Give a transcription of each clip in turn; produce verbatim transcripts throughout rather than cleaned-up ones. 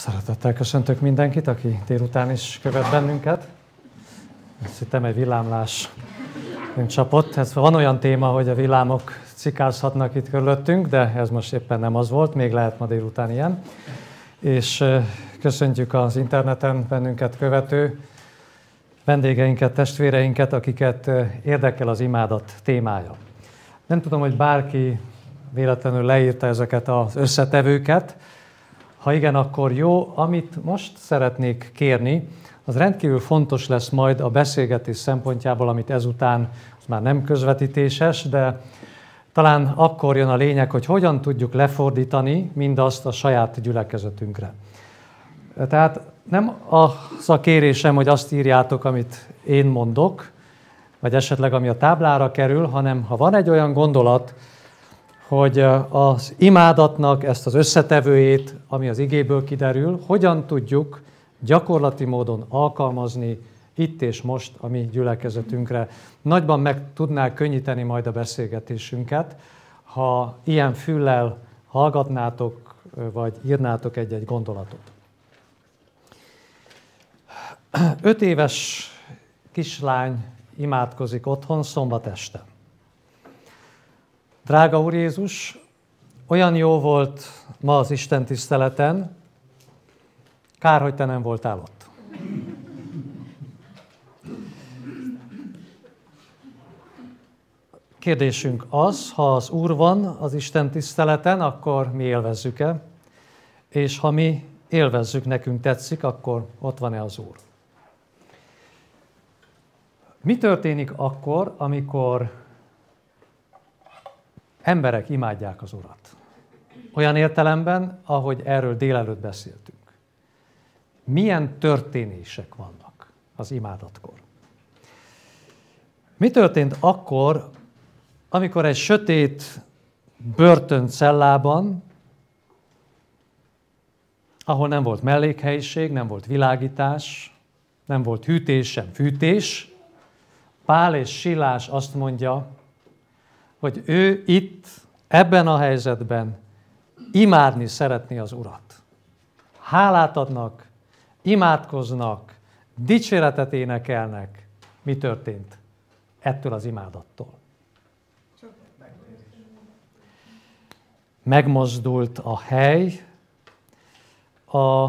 Szeretettel köszöntök mindenkit, aki délután is követ bennünket. Azt hittem, egy villámlás csapott. Ez van olyan téma, hogy a villámok cikázhatnak itt körülöttünk, de ez most éppen nem az volt, még lehet ma délután ilyen. És köszöntjük az interneten bennünket követő vendégeinket, testvéreinket, akiket érdekel az imádat témája. Nem tudom, hogy bárki véletlenül leírta ezeket az összetevőket. Ha igen, akkor jó. Amit most szeretnék kérni, az rendkívül fontos lesz majd a beszélgetés szempontjából, amit ezután, az már nem közvetítéses, de talán akkor jön a lényeg, hogy hogyan tudjuk lefordítani mindazt a saját gyülekezetünkre. Tehát nem az a kérésem, hogy azt írjátok, amit én mondok, vagy esetleg ami a táblára kerül, hanem ha van egy olyan gondolat, hogy az imádatnak ezt az összetevőjét, ami az igéből kiderül, hogyan tudjuk gyakorlati módon alkalmazni itt és most a mi gyülekezetünkre. Nagyban meg tudnák könnyíteni majd a beszélgetésünket, ha ilyen füllel hallgatnátok, vagy írnátok egy-egy gondolatot. Öt éves kislány imádkozik otthon szombat este. Drága Úr Jézus, olyan jó volt ma az Isten tiszteleten, kár, hogy te nem voltál ott. Kérdésünk az, ha az Úr van az Isten tiszteleten, akkor mi élvezzük-e? És ha mi élvezzük, nekünk tetszik, akkor ott van-e az Úr? Mi történik akkor, amikor emberek imádják az Urat? Olyan értelemben, ahogy erről délelőtt beszéltünk. Milyen történések vannak az imádatkor? Mi történt akkor, amikor egy sötét börtöncellában, ahol nem volt mellékhelyiség, nem volt világítás, nem volt hűtés sem fűtés, Pál és Silás azt mondja, hogy ő itt, ebben a helyzetben imádni szeretné az Urat. Hálát adnak, imádkoznak, dicséretet énekelnek. Mi történt ettől az imádattól? Megmozdult a hely, a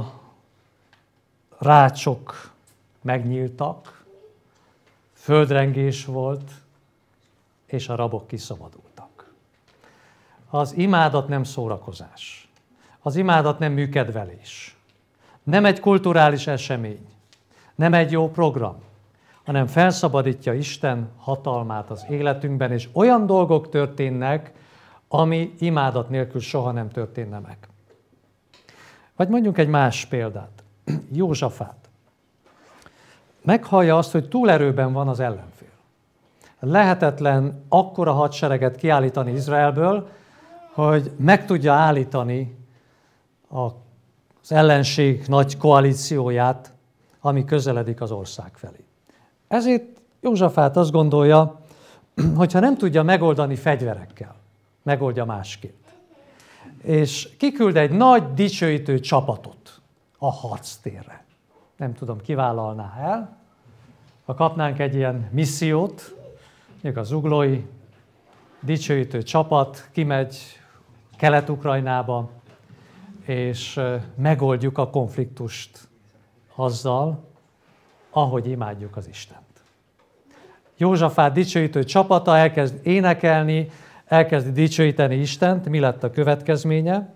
rácsok megnyíltak, földrengés volt, és a rabok kiszabadultak. Az imádat nem szórakozás. Az imádat nem műkedvelés. Nem egy kulturális esemény. Nem egy jó program, hanem felszabadítja Isten hatalmát az életünkben, és olyan dolgok történnek, ami imádat nélkül soha nem történne meg. Vagy mondjuk egy más példát. Józsafát. Meghallja azt, hogy túlerőben van az ellenfél. Lehetetlen akkora hadsereget kiállítani Izraelből, hogy meg tudja állítani az ellenség nagy koalícióját, ami közeledik az ország felé. Ezért Józsafát azt gondolja, hogy ha nem tudja megoldani fegyverekkel, megoldja másképp. És kiküld egy nagy dicsőítő csapatot a harctérre. Nem tudom, kivállalná el. Ha kapnánk egy ilyen missziót, mondjuk a zuglói dicsőítő csapat kimegy Kelet-Ukrajnába, és megoldjuk a konfliktust azzal, ahogy imádjuk az Istent. Józsafát dicsőítő csapata elkezd énekelni, elkezd dicsőíteni Istent. Mi lett a következménye?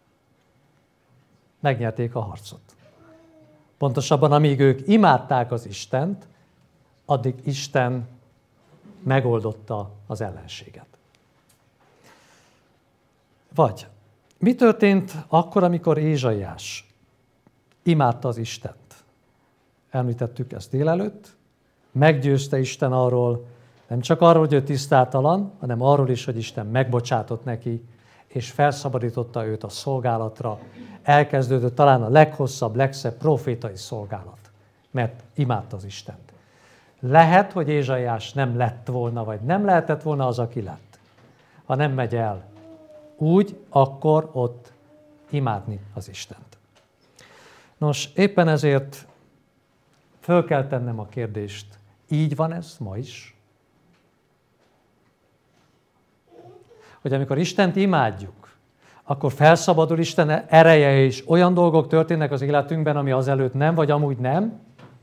Megnyerték a harcot. Pontosabban, amíg ők imádták az Istent, addig Isten megoldotta az ellenséget. Vagy mi történt akkor, amikor Ézsaiás imádta az Istent? Említettük ezt délelőtt, meggyőzte Isten arról, nem csak arról, hogy ő tisztátalan, hanem arról is, hogy Isten megbocsátott neki, és felszabadította őt a szolgálatra. Elkezdődött talán a leghosszabb, legszebb profétai szolgálat, mert imádta az Istent. Lehet, hogy Ézsaiás nem lett volna, vagy nem lehetett volna az, aki lett, ha nem megy el úgy, akkor ott imádni az Istent. Nos, éppen ezért föl kell tennem a kérdést, így van ez ma is? Hogy amikor Istent imádjuk, akkor felszabadul Isten ereje, és olyan dolgok történnek az életünkben, ami azelőtt nem, vagy amúgy nem?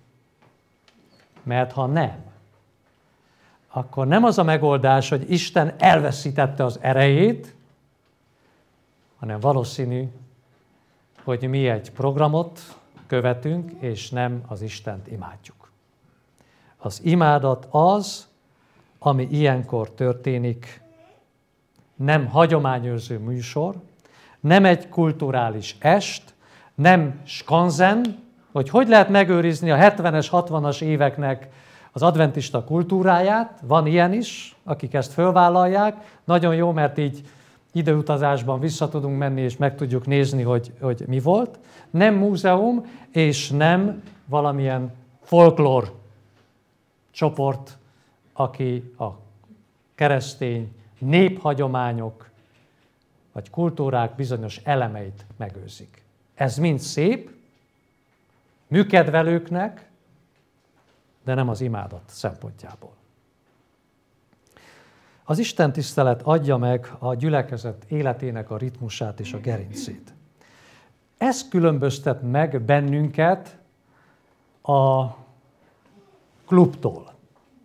Mert ha nem, akkor nem az a megoldás, hogy Isten elveszítette az erejét, hanem valószínű, hogy mi egy programot követünk, és nem az Istent imádjuk. Az imádat az, ami ilyenkor történik, nem hagyományőrző műsor, nem egy kulturális est, nem skanzen, hogy hogy lehet megőrizni a hetvenes, hatvanas éveknek az adventista kultúráját, van ilyen is, akik ezt fölvállalják, nagyon jó, mert így időutazásban vissza tudunk menni, és meg tudjuk nézni, hogy, hogy mi volt. Nem múzeum, és nem valamilyen folklór csoport, aki a keresztény néphagyományok vagy kultúrák bizonyos elemeit megőrzik. Ez mind szép, műkedvelőknek, de nem az imádat szempontjából. Az istentisztelet adja meg a gyülekezet életének a ritmusát és a gerincét. Ez különböztet meg bennünket a klubtól.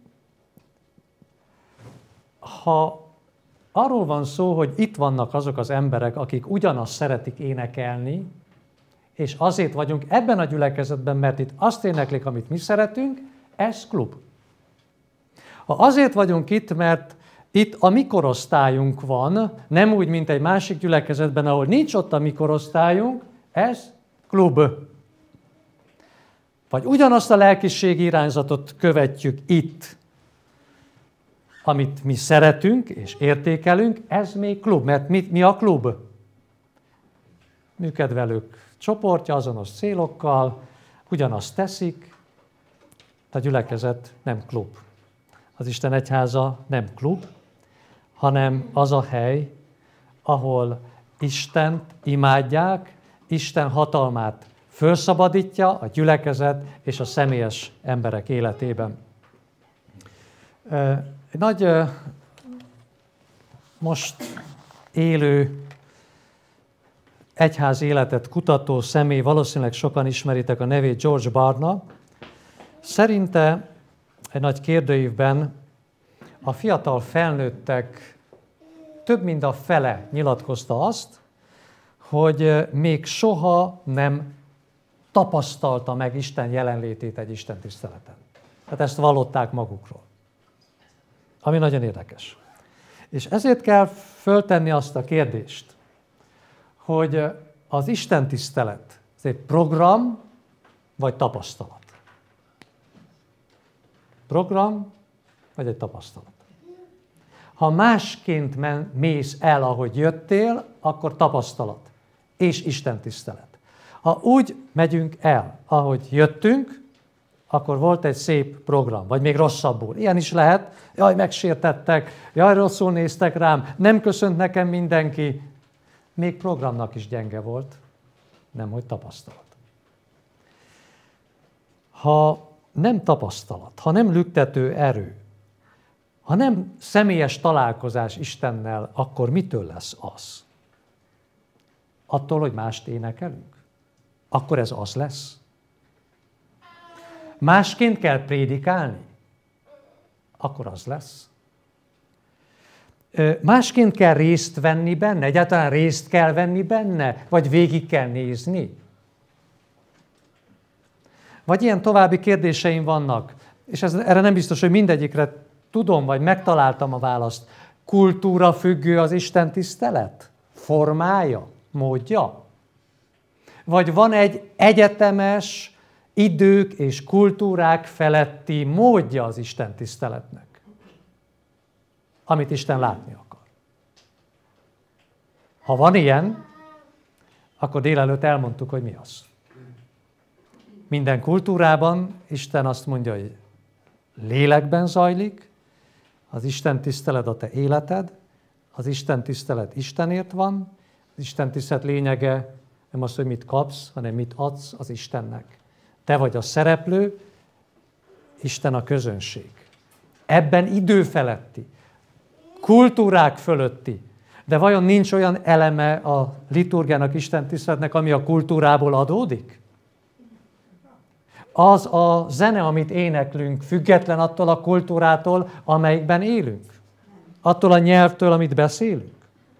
Ha arról van szó, hogy itt vannak azok az emberek, akik ugyanazt szeretik énekelni, és azért vagyunk ebben a gyülekezetben, mert itt azt éneklik, amit mi szeretünk, ez klub. Ha azért vagyunk itt, mert itt a mi korosztályunk van, nem úgy, mint egy másik gyülekezetben, ahol nincs ott a mi korosztályunk, ez klub. Vagy ugyanazt a lelkiségi irányzatot követjük itt, amit mi szeretünk és értékelünk, ez még klub. Mert mi, mi a klub? Műkedvelők csoportja azonos célokkal, ugyanazt teszik, a gyülekezet nem klub. Az Isten egyháza nem klub, hanem az a hely, ahol Istent imádják, Isten hatalmát felszabadítja a gyülekezet és a személyes emberek életében. Egy nagy, most élő egyház életet kutató személy, valószínűleg sokan ismeritek a nevét, George Barna. Szerinte egy nagy kérdőívben a fiatal felnőttek több mint a fele nyilatkozta azt, hogy még soha nem tapasztalta meg Isten jelenlétét egy istentiszteleten. Tehát ezt vallották magukról. Ami nagyon érdekes. És ezért kell föltenni azt a kérdést, hogy az istentisztelet ez egy program vagy tapasztalat? Program vagy egy tapasztalat? Ha másként mész el, ahogy jöttél, akkor tapasztalat és istentisztelet. Ha úgy megyünk el, ahogy jöttünk, akkor volt egy szép program, vagy még rosszabbul. Ilyen is lehet, jaj, megsértettek, jaj, rosszul néztek rám, nem köszönt nekem mindenki. Még programnak is gyenge volt, nemhogy tapasztalat. Ha nem tapasztalat, ha nem lüktető erő, ha nem személyes találkozás Istennel, akkor mitől lesz az? Attól, hogy mást énekelünk? Akkor ez az lesz? Másként kell prédikálni? Akkor az lesz. Másként kell részt venni benne? Egyáltalán részt kell venni benne? Vagy végig kell nézni? Vagy ilyen további kérdéseim vannak, és ez, erre nem biztos, hogy mindegyikre tudom, vagy megtaláltam a választ. Kultúra függő az istentisztelet? Formája? Módja? Vagy van egy egyetemes idők és kultúrák feletti módja az istentiszteletnek, amit Isten látni akar? Ha van ilyen, akkor délelőtt elmondtuk, hogy mi az. Minden kultúrában Isten azt mondja, hogy lélekben zajlik, az Isten tisztelet a te életed, az Isten tisztelet Istenért van, az Isten tisztelet lényege Nem az, hogy mit kapsz, hanem mit adsz az Istennek. Te vagy a szereplő, Isten a közönség. Ebben idő feletti, kultúrák fölötti, de vajon nincs olyan eleme a liturgiának, Isten tiszteletnek, ami a kultúrából adódik? Az a zene, amit éneklünk, független attól a kultúrától, amelyikben élünk? Attól a nyelvtől, amit beszélünk?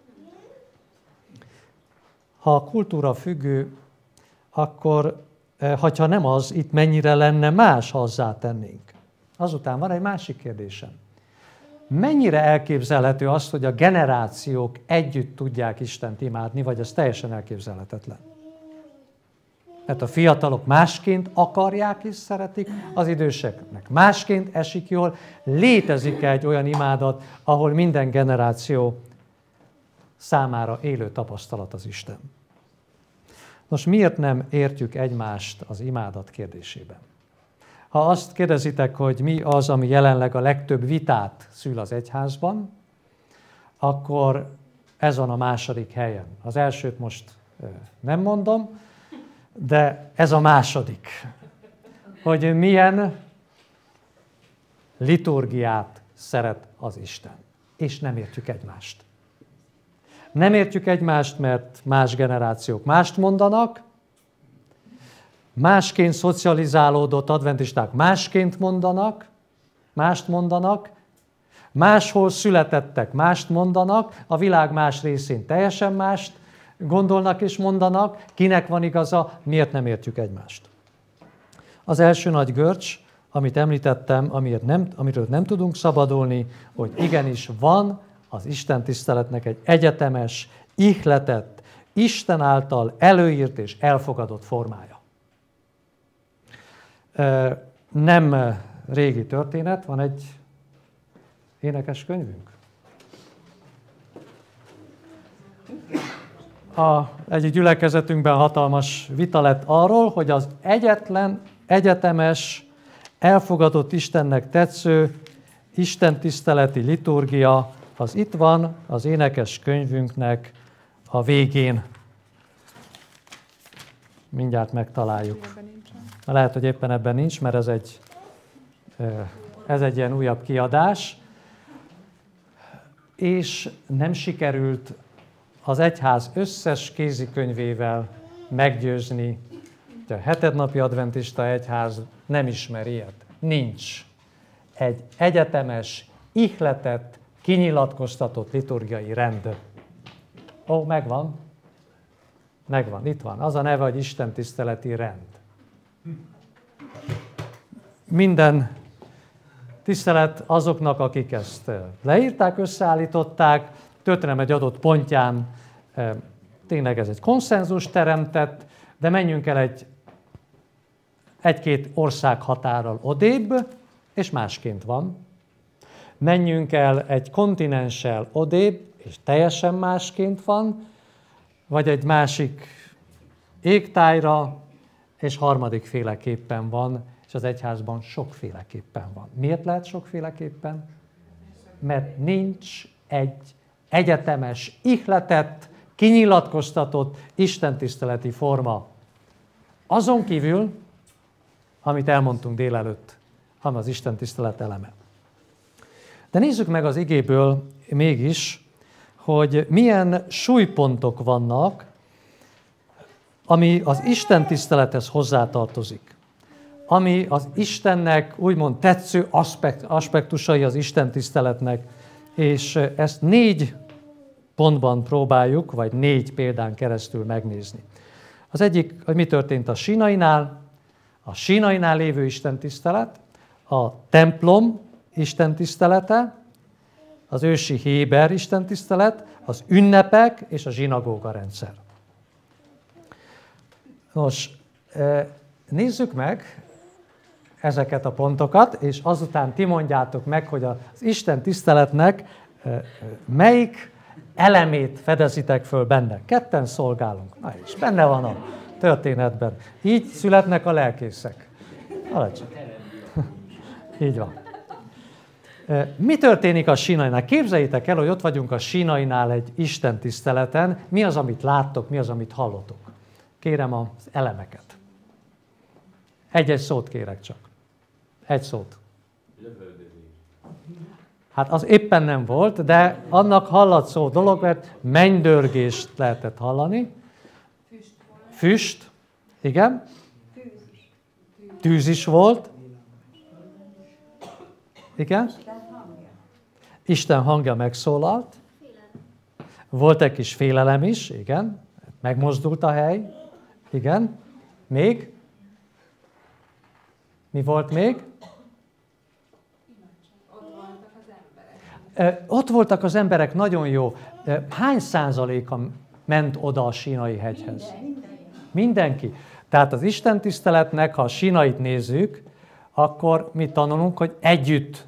Ha a kultúra függő, akkor, ha nem az, itt mennyire lenne más, ha hozzátennénk? Azután van egy másik kérdésem. Mennyire elképzelhető az, hogy a generációk együtt tudják Istent imádni, vagy ez teljesen elképzelhetetlen? Mert a fiatalok másként akarják és szeretik, az időseknek másként esik jól. Létezik egy olyan imádat, ahol minden generáció számára élő tapasztalat az Isten. Most miért nem értjük egymást az imádat kérdésében? Ha azt kérdezitek, hogy mi az, ami jelenleg a legtöbb vitát szül az egyházban, akkor ez van a második helyen. Az elsőt most nem mondom, de ez a második. Hogy milyen liturgiát szeret az Isten. És nem értjük egymást. Nem értjük egymást, mert más generációk mást mondanak, másként szocializálódott adventisták másként mondanak, mást mondanak, máshol születettek, mást mondanak, a világ más részén teljesen mást gondolnak és mondanak, kinek van igaza, miért nem értjük egymást. Az első nagy görcs, amit említettem, amiért nem, amiről nem tudunk szabadulni, hogy igenis van az Isten tiszteletnek egy egyetemes, ihletett, Isten által előírt és elfogadott formája. Nem régi történet, van egy énekeskönyvünk. A egyik gyülekezetünkben hatalmas vita lett arról, hogy az egyetlen, egyetemes, elfogadott Istennek tetsző istentiszteleti liturgia, az itt van az énekeskönyvünknek a végén. Mindjárt megtaláljuk. Lehet, hogy éppen ebben nincs, mert ez egy, ez egy ilyen újabb kiadás. És nem sikerült az egyház összes kézikönyvével meggyőzni, hogy a hetednapi adventista egyház nem ismer ilyet. Nincs. Egy egyetemes, ihletett, kinyilatkoztatott liturgiai rend. Ó, megvan. Megvan, itt van. Az a neve, hogy istentiszteleti rend. Minden tisztelet azoknak, akik ezt leírták, összeállították, történelem egy adott pontján tényleg ez egy konszenzus teremtett, de menjünk el egy, egy-két ország határral odébb, és másként van. Menjünk el egy kontinenssel odébb, és teljesen másként van, vagy egy másik égtájra, és harmadik féleképpen van, és az egyházban sokféleképpen van. Miért lehet sokféleképpen? Mert nincs egy egyetemes, ihletett, kinyilatkoztatott istentiszteleti forma. Azon kívül, amit elmondtunk délelőtt, ami az istentisztelet eleme. De nézzük meg az igéből mégis, hogy milyen súlypontok vannak, ami az istentisztelethez hozzátartozik. Ami az Istennek úgymond tetsző aspektusai az istentiszteletnek, és ezt négy pontban próbáljuk, vagy négy példán keresztül megnézni. Az egyik, hogy mi történt a Sínainál, a Sínainál lévő istentisztelet, a templom istentisztelete, az ősi héber istentisztelet, az ünnepek és a zsinagóga rendszer. Nos, nézzük meg ezeket a pontokat, és azután ti mondjátok meg, hogy az Isten tiszteletnek melyik elemét fedezitek föl benne. Ketten szolgálunk. Na és benne van a történetben. Így születnek a lelkészek. Alacsony. Így van. Mi történik a Sínainál? Képzeljétek el, hogy ott vagyunk a Sínainál egy istentiszteleten. Mi az, amit láttok, mi az, amit hallotok? kérem az elemeket. Egy-egy szót kérek csak. Egy szót. Hát az éppen nem volt, de annak hallatszó dolog, mert mennydörgést lehetett hallani. Füst. Igen. Tűz is volt. Igen. Isten hangja megszólalt. Volt egy kis félelem is, igen. Megmozdult a hely. Igen. Még? Mi volt még? Ott voltak az emberek, nagyon jó. Hány százaléka ment oda a Sínai hegyhez? Mindenki. Tehát az istentiszteletnek, ha a Sínait nézzük, akkor mi tanulunk, hogy együtt.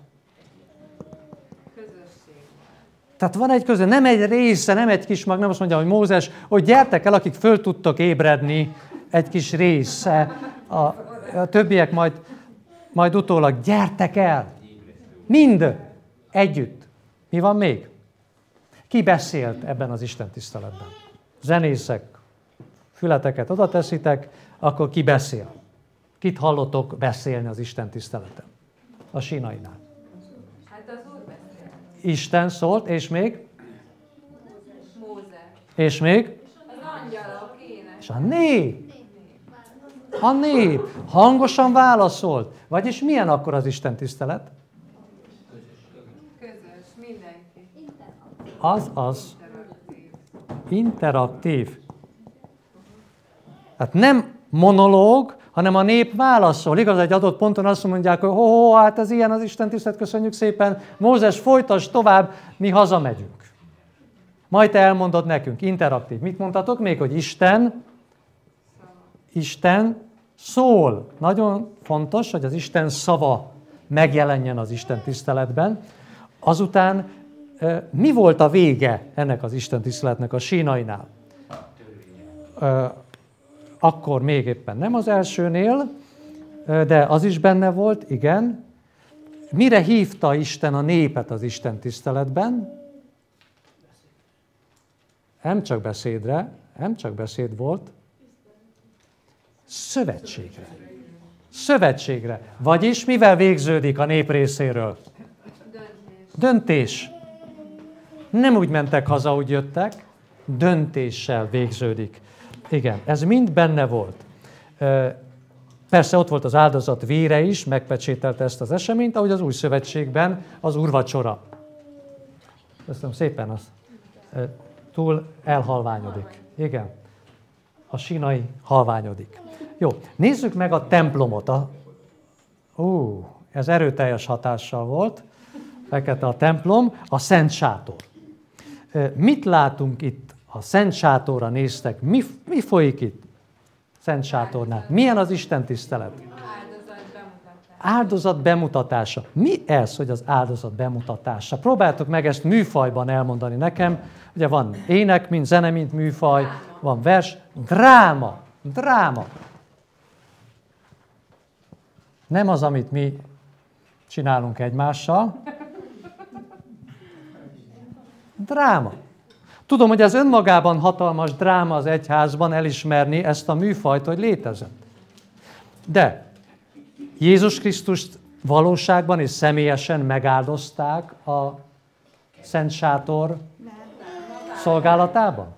Tehát van egy közö, nem egy része, nem egy kis mag, nem azt mondja, hogy Mózes, hogy gyertek el, akik föl tudtok ébredni, egy kis része. A, a többiek majd, majd utólag, gyertek el. Mind együtt. Mi van még? Ki beszélt ebben az istentiszteletben? Zenészek, fületeket oda teszitek, akkor ki beszél? Kit hallotok beszélni az istentiszteleten? A sínainál. Hát az Úr beszél. Isten szólt, és még? Mózes. És még? Az angyalok, ének. És a nép. A nép hangosan válaszolt. Vagyis milyen akkor az istentisztelet? Közös, mindenki. Az, az. Interaktív. Hát nem monológ, hanem a nép válaszol. Igaz, egy adott ponton azt mondják, hogy ho, ho, hát ez ilyen az istentisztelet, köszönjük szépen. Mózes, folytasd tovább, mi hazamegyünk. Majd te elmondod nekünk. Interaktív. Mit mondtatok még, hogy Isten, Isten szól. Nagyon fontos, hogy az Isten szava megjelenjen az istentiszteletben. Azután mi volt a vége ennek az istentiszteletnek a sínainál? Akkor még éppen nem az elsőnél, de az is benne volt, igen. Mire hívta Isten a népet az istentiszteletben? Nem csak beszédre, nem csak beszéd volt, szövetségre. Szövetségre. Vagyis mivel végződik a nép részéről? Döntés. Döntés. Nem úgy mentek haza, úgy jöttek, döntéssel végződik. Igen, ez mind benne volt. Persze ott volt az áldozat vére is, megpecsételte ezt az eseményt, ahogy az új szövetségben az úrvacsora. Köszönöm szépen, az túl elhalványodik. Igen, a sínai halványodik. Jó, nézzük meg a templomot. A... Ó, ez erőteljes hatással volt. Fekete a templom, a Szent Sátor. Mit látunk itt? A Szent Sátorra néztek. Mi, mi folyik itt? Szent Sátornál. Milyen az istentisztelet? Áldozat bemutatása. Áldozat bemutatása. Mi ez, hogy az áldozat bemutatása? Próbáltuk meg ezt műfajban elmondani nekem. Ugye van ének, mint zene, mint műfaj, van vers. Dráma. Dráma. Nem az, amit mi csinálunk egymással. Dráma. Tudom, hogy ez önmagában hatalmas dráma az egyházban elismerni ezt a műfajt, hogy létezett. De Jézus Krisztust valóságban és személyesen megáldozták a Szent Sátor szolgálatában?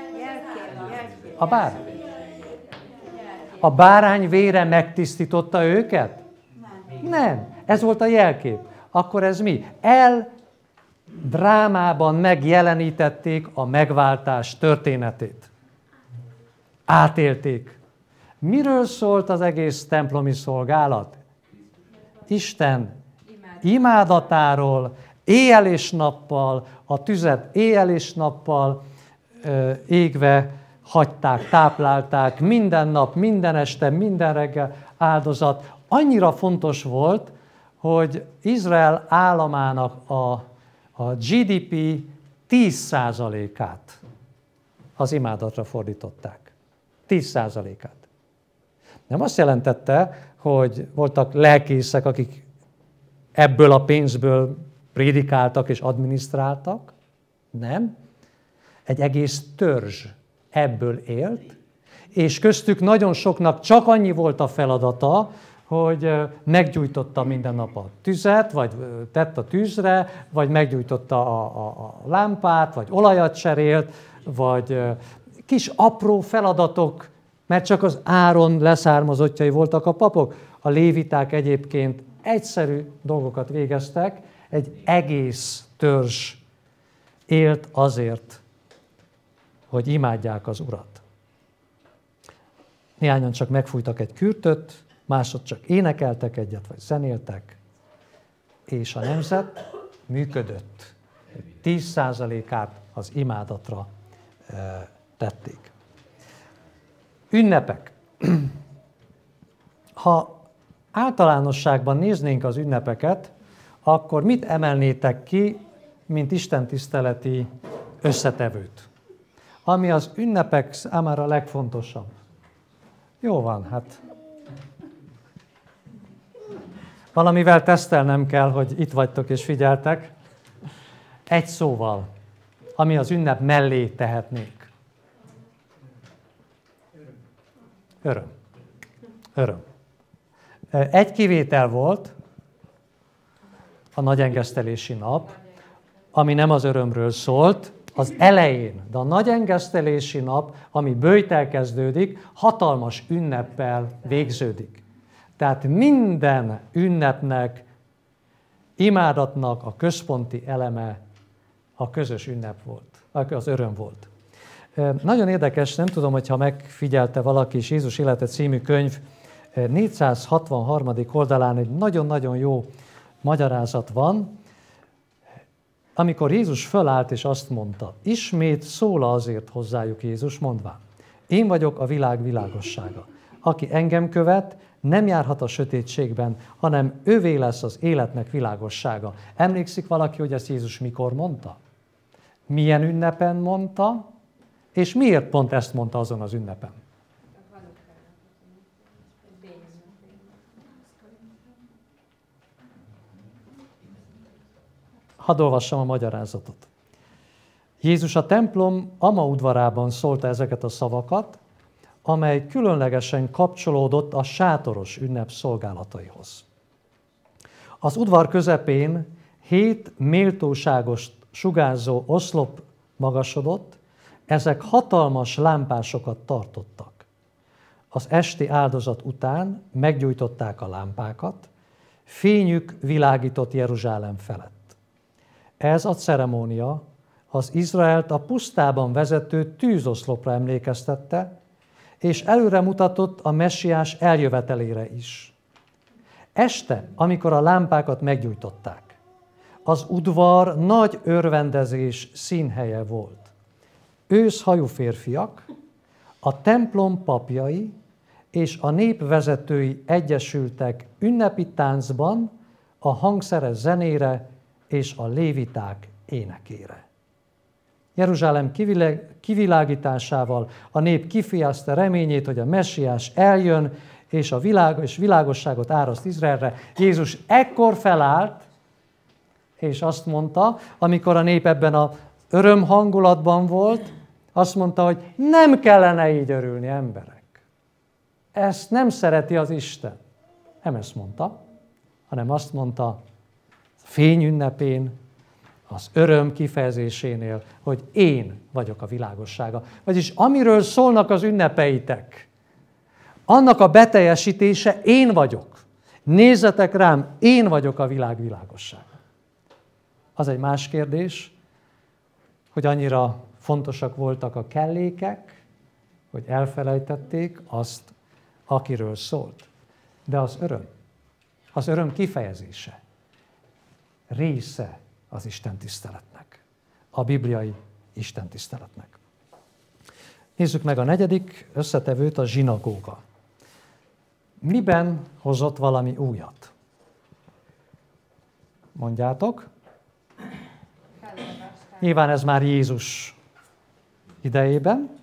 A bárány. A bárány vére megtisztította őket? Nem. Ez volt a jelkép. Akkor ez mi? El drámában megjelenítették a megváltás történetét. Átélték. Miről szólt az egész templomi szolgálat? Isten imádatáról, éjjel és nappal, a tüzet éjjel és nappal ö, égve hagyták, táplálták, minden nap, minden este, minden reggel áldozat. Annyira fontos volt, hogy Izrael államának a, a gé dé pé tíz százalékát az imádatra fordították. tíz százalékát. Nem azt jelentette, hogy voltak lelkészek, akik ebből a pénzből prédikáltak és adminisztráltak. Nem. Egy egész törzs ebből élt, és köztük nagyon soknak csak annyi volt a feladata, hogy meggyújtotta minden nap a tüzet, vagy tett a tűzre, vagy meggyújtotta a, a, a lámpát, vagy olajat cserélt, vagy kis apró feladatok, mert csak az Áron leszármazottjai voltak a papok. A léviták egyébként egyszerű dolgokat végeztek, egy egész törzs élt azért, hogy imádják az Urat. Néhányan csak megfújtak egy kürtöt, másod csak énekeltek egyet, vagy zenéltek, és a nemzet működött. tíz százalékát az imádatra tették. Ünnepek. Ha általánosságban néznénk az ünnepeket, akkor mit emelnétek ki, mint istentiszteleti összetevőt? Ami az ünnepek számára a legfontosabb. Jó van, hát valamivel tesztelnem kell, hogy itt vagytok és figyeltek. Egy szóval, ami az ünnep mellé tehetnék. Öröm. Öröm. Egy kivétel volt, a nagyengesztelési nap, ami nem az örömről szólt, az elején, de a nagyengesztelési nap, ami böjtel kezdődik, hatalmas ünneppel végződik. Tehát minden ünnepnek, imádatnak a központi eleme a közös ünnep volt, az öröm volt. Nagyon érdekes, nem tudom, hogyha megfigyelte valaki is, Jézus élete című könyv négyszázhatvanharmadik oldalán egy nagyon-nagyon jó magyarázat van, amikor Jézus fölállt és azt mondta, ismét szól azért hozzájuk Jézus, mondván, én vagyok a világ világossága. Aki engem követ, nem járhat a sötétségben, hanem ővé lesz az életnek világossága. Emlékszik valaki, hogy ezt Jézus mikor mondta? Milyen ünnepen mondta, és miért pont ezt mondta azon az ünnepen? Hadd olvassam a magyarázatot. Jézus a templom ama udvarában szólta ezeket a szavakat, amely különlegesen kapcsolódott a sátoros ünnep szolgálataihoz. Az udvar közepén hét méltóságos sugárzó oszlop magasodott, ezek hatalmas lámpásokat tartottak. Az esti áldozat után meggyújtották a lámpákat, fényük világított Jeruzsálem felett. Ez a ceremónia az Izraelt a pusztában vezető tűzoszlopra emlékeztette, és előre mutatott a messiás eljövetelére is. Este, amikor a lámpákat meggyújtották, az udvar nagy örvendezés színhelye volt. Őszhajú férfiak, a templom papjai és a nép vezetői egyesültek ünnepi táncban a hangszeres zenére és a léviták énekére. Jeruzsálem kivilágításával a nép kifejezte reményét, hogy a messiás eljön, és a világ, és világosságot áraszt Izraelre. Jézus ekkor felállt, és azt mondta, amikor a nép ebben az öröm hangulatban volt, azt mondta, hogy nem kellene így örülni, emberek. Ezt nem szereti az Isten. Nem ezt mondta, hanem azt mondta, fény ünnepén, az öröm kifejezésénél, hogy én vagyok a világossága. Vagyis amiről szólnak az ünnepeitek, annak a beteljesítése én vagyok. Nézzetek rám, én vagyok a világ világossága. Az egy más kérdés, hogy annyira fontosak voltak a kellékek, hogy elfelejtették azt, akiről szólt. De az öröm, az öröm kifejezése része az Isten tiszteletnek, a bibliai Isten tiszteletnek. Nézzük meg a negyedik összetevőt, a zsinagóga. Miben hozott valami újat? Mondjátok? Nyilván ez már Jézus idejében.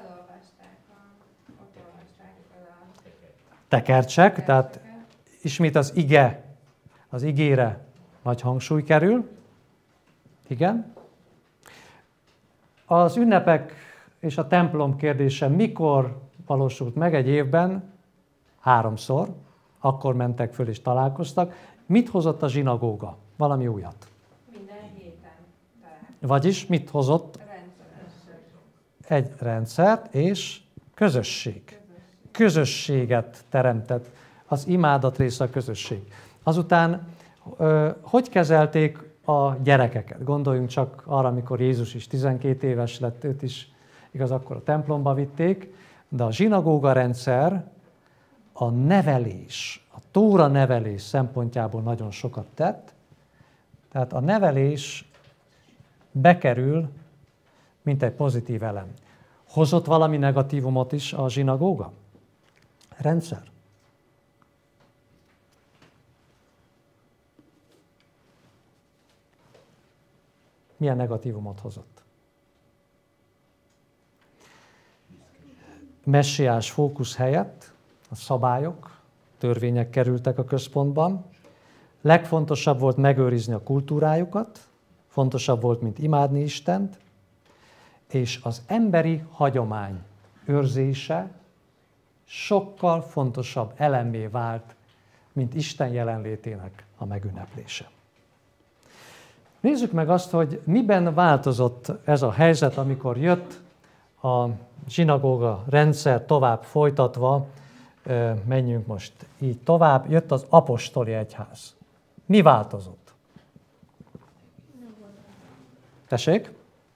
Tekercsek, tehát ismét az ige, az igére nagy hangsúly kerül. Igen. Az ünnepek és a templom kérdése mikor valósult meg egy évben háromszor, akkor mentek föl és találkoztak. Mit hozott a zsinagóga? Valami újat. Minden héten találkozunk. Vagyis mit hozott? Rendszeresen. Egy rendszert és közösség. Közösséget teremtett. Az imádat része a közösség. Azután hogy kezelték a gyerekeket? Gondoljunk csak arra, amikor Jézus is tizenkét éves lett, őt is igaz, akkor a templomba vitték, de a zsinagóga rendszer a nevelés, a tóra nevelés szempontjából nagyon sokat tett. Tehát a nevelés bekerül, mint egy pozitív elem. Hozott valami negatívumot is a zsinagóga rendszer? Milyen negatívumot hozott? Messiás fókusz helyett a szabályok, törvények kerültek a központban. Legfontosabb volt megőrizni a kultúrájukat, fontosabb volt, mint imádni Istent, és az emberi hagyomány őrzése sokkal fontosabb elemmé vált, mint Isten jelenlétének a megünneplése. Nézzük meg azt, hogy miben változott ez a helyzet, amikor jött a zsinagóga rendszer tovább folytatva, menjünk most így tovább, jött az apostoli egyház. Mi változott? Tessék?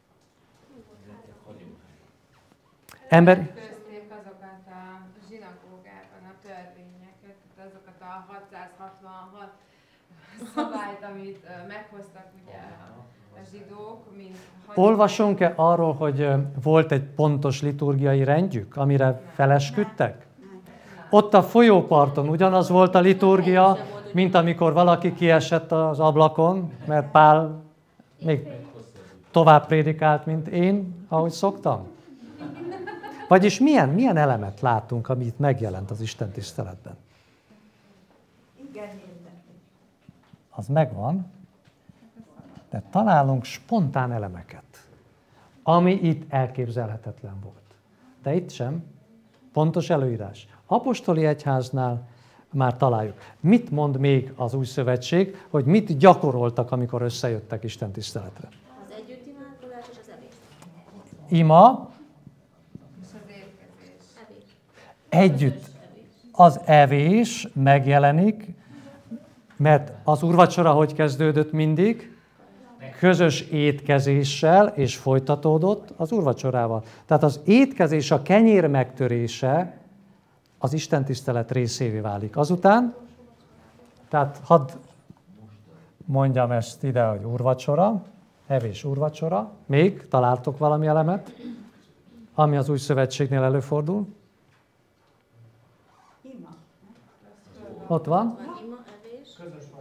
Ember... Közték azokat a zsinagógában a törvényeket, azokat a hatszázhatvanhat szabályt, amit meghoztak ugye a zsidók, mint... Olvasunk-e arról, hogy volt egy pontos liturgiai rendjük, amire felesküdtek? Ott a folyóparton ugyanaz volt a liturgia, mint amikor valaki kiesett az ablakon, mert Pál még tovább prédikált, mint én, ahogy szoktam. Vagyis milyen, milyen elemet látunk, ami itt megjelent az Isten tiszteletben? Az megvan, de találunk spontán elemeket, ami itt elképzelhetetlen volt. De itt sem. Pontos előírás. Apostoli egyháznál már találjuk. Mit mond még az új szövetség, hogy mit gyakoroltak, amikor összejöttek Isten tiszteletre? Az együttimádkozás és az evés. Ima, És az érkezés. Evés. együtt. Az evés megjelenik, mert az úrvacsora hogy kezdődött mindig? Közös étkezéssel, és folytatódott az úrvacsorával. Tehát az étkezés, a kenyér megtörése az istentisztelet részévé válik. Azután, tehát hadd mondjam ezt ide, hogy úrvacsora, evés úrvacsora. Még találtok valami elemet, ami az új szövetségnél előfordul? Ott van. Van ima, evés.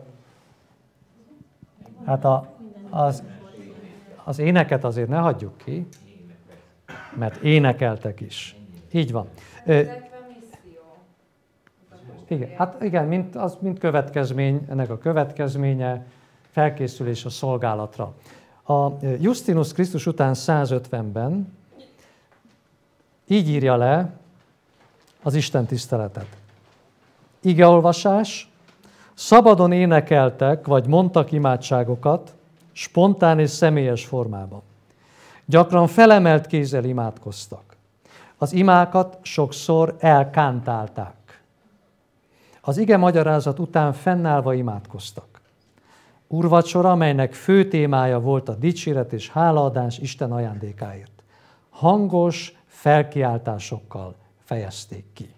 Hát a, az, az éneket azért ne hagyjuk ki, mert énekeltek is. Így van. Illetve misszió. Igen, hát igen, mint, az mint következmény, ennek a következménye felkészülés a szolgálatra. A Justinus Krisztus után százötvenben így írja le az Isten tiszteletet. Igeolvasás, szabadon énekeltek, vagy mondtak imádságokat, spontán és személyes formában. Gyakran felemelt kézzel imádkoztak. Az imákat sokszor elkántálták. Az ige magyarázat után fennállva imádkoztak. Úrvacsora, amelynek fő témája volt a dicséret és hálaadás Isten ajándékáért. Hangos felkiáltásokkal fejezték ki.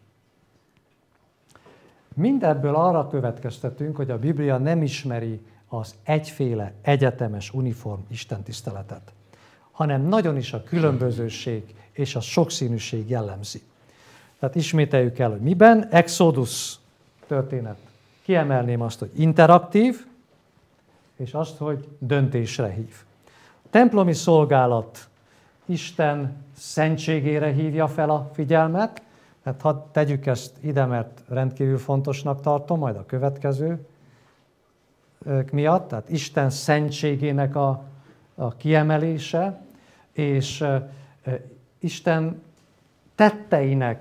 Mindebből arra következtetünk, hogy a Biblia nem ismeri az egyféle, egyetemes, uniform istentiszteletet, hanem nagyon is a különbözőség és a sokszínűség jellemzi. Tehát ismételjük el, hogy miben? Exodus történet. Kiemelném azt, hogy interaktív, és azt, hogy döntésre hív. A templomi szolgálat Isten szentségére hívja fel a figyelmet, tehát hadd tegyük ezt ide, mert rendkívül fontosnak tartom, majd a következő miatt, tehát Isten szentségének a, a kiemelése, és Isten tetteinek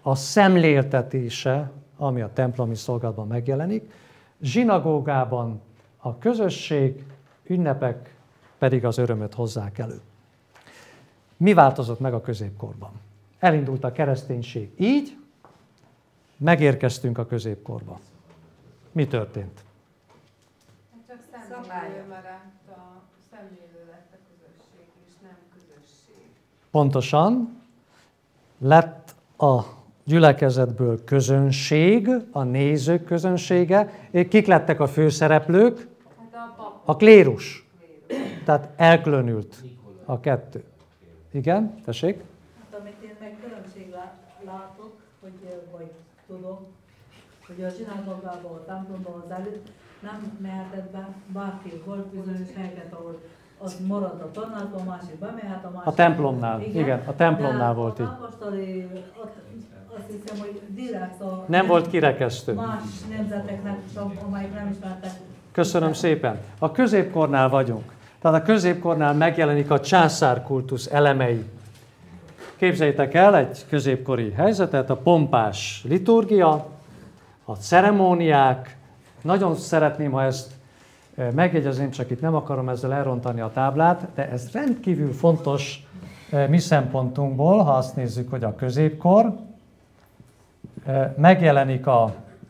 a szemléltetése, ami a templomi szolgálatban megjelenik, zsinagógában a közösség, ünnepek pedig az örömöt hozzák elő. Mi változott meg a középkorban? Elindult a kereszténység így, megérkeztünk a középkorba. Mi történt? Csak szemlélő maradt, a szemlélő lett a közösség, és nem közösség. Pontosan, lett a gyülekezetből közönség, a nézők közönsége. Kik lettek a főszereplők? Hát a pap. A klérus. Tehát elkülönült a kettő. Igen, tessék? Hát, amit én meg különbség látok, hogy, vagy tudom, hogy a zsinagógában, a templomban az előtt nem mehetett be bárki, volt bizonyos helyeket, ahol az marad a tornátban, a másik bemehet, a másik... A templomnál, igen, igen a templomnál de volt így. A apostoli, azt hiszem, hogy direkt a... Nem volt kirekesztő. Más nemzeteknek, amelyek nem ismertek. Köszönöm szépen. A középkornál vagyunk. Tehát a középkornál megjelenik a császárkultusz elemei. Képzeljétek el egy középkori helyzetet, a pompás liturgia, a ceremóniák. Nagyon szeretném, ha ezt megjegyezném, csak itt nem akarom ezzel elrontani a táblát, de ez rendkívül fontos mi szempontunkból, ha azt nézzük, hogy a középkor, megjelenik a,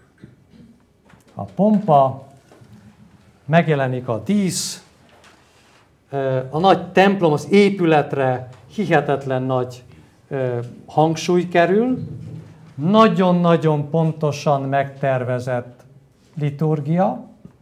a pompa, megjelenik a dísz, a nagy templom, az épületre hihetetlen nagy hangsúly kerül, nagyon-nagyon pontosan megtervezett liturgia,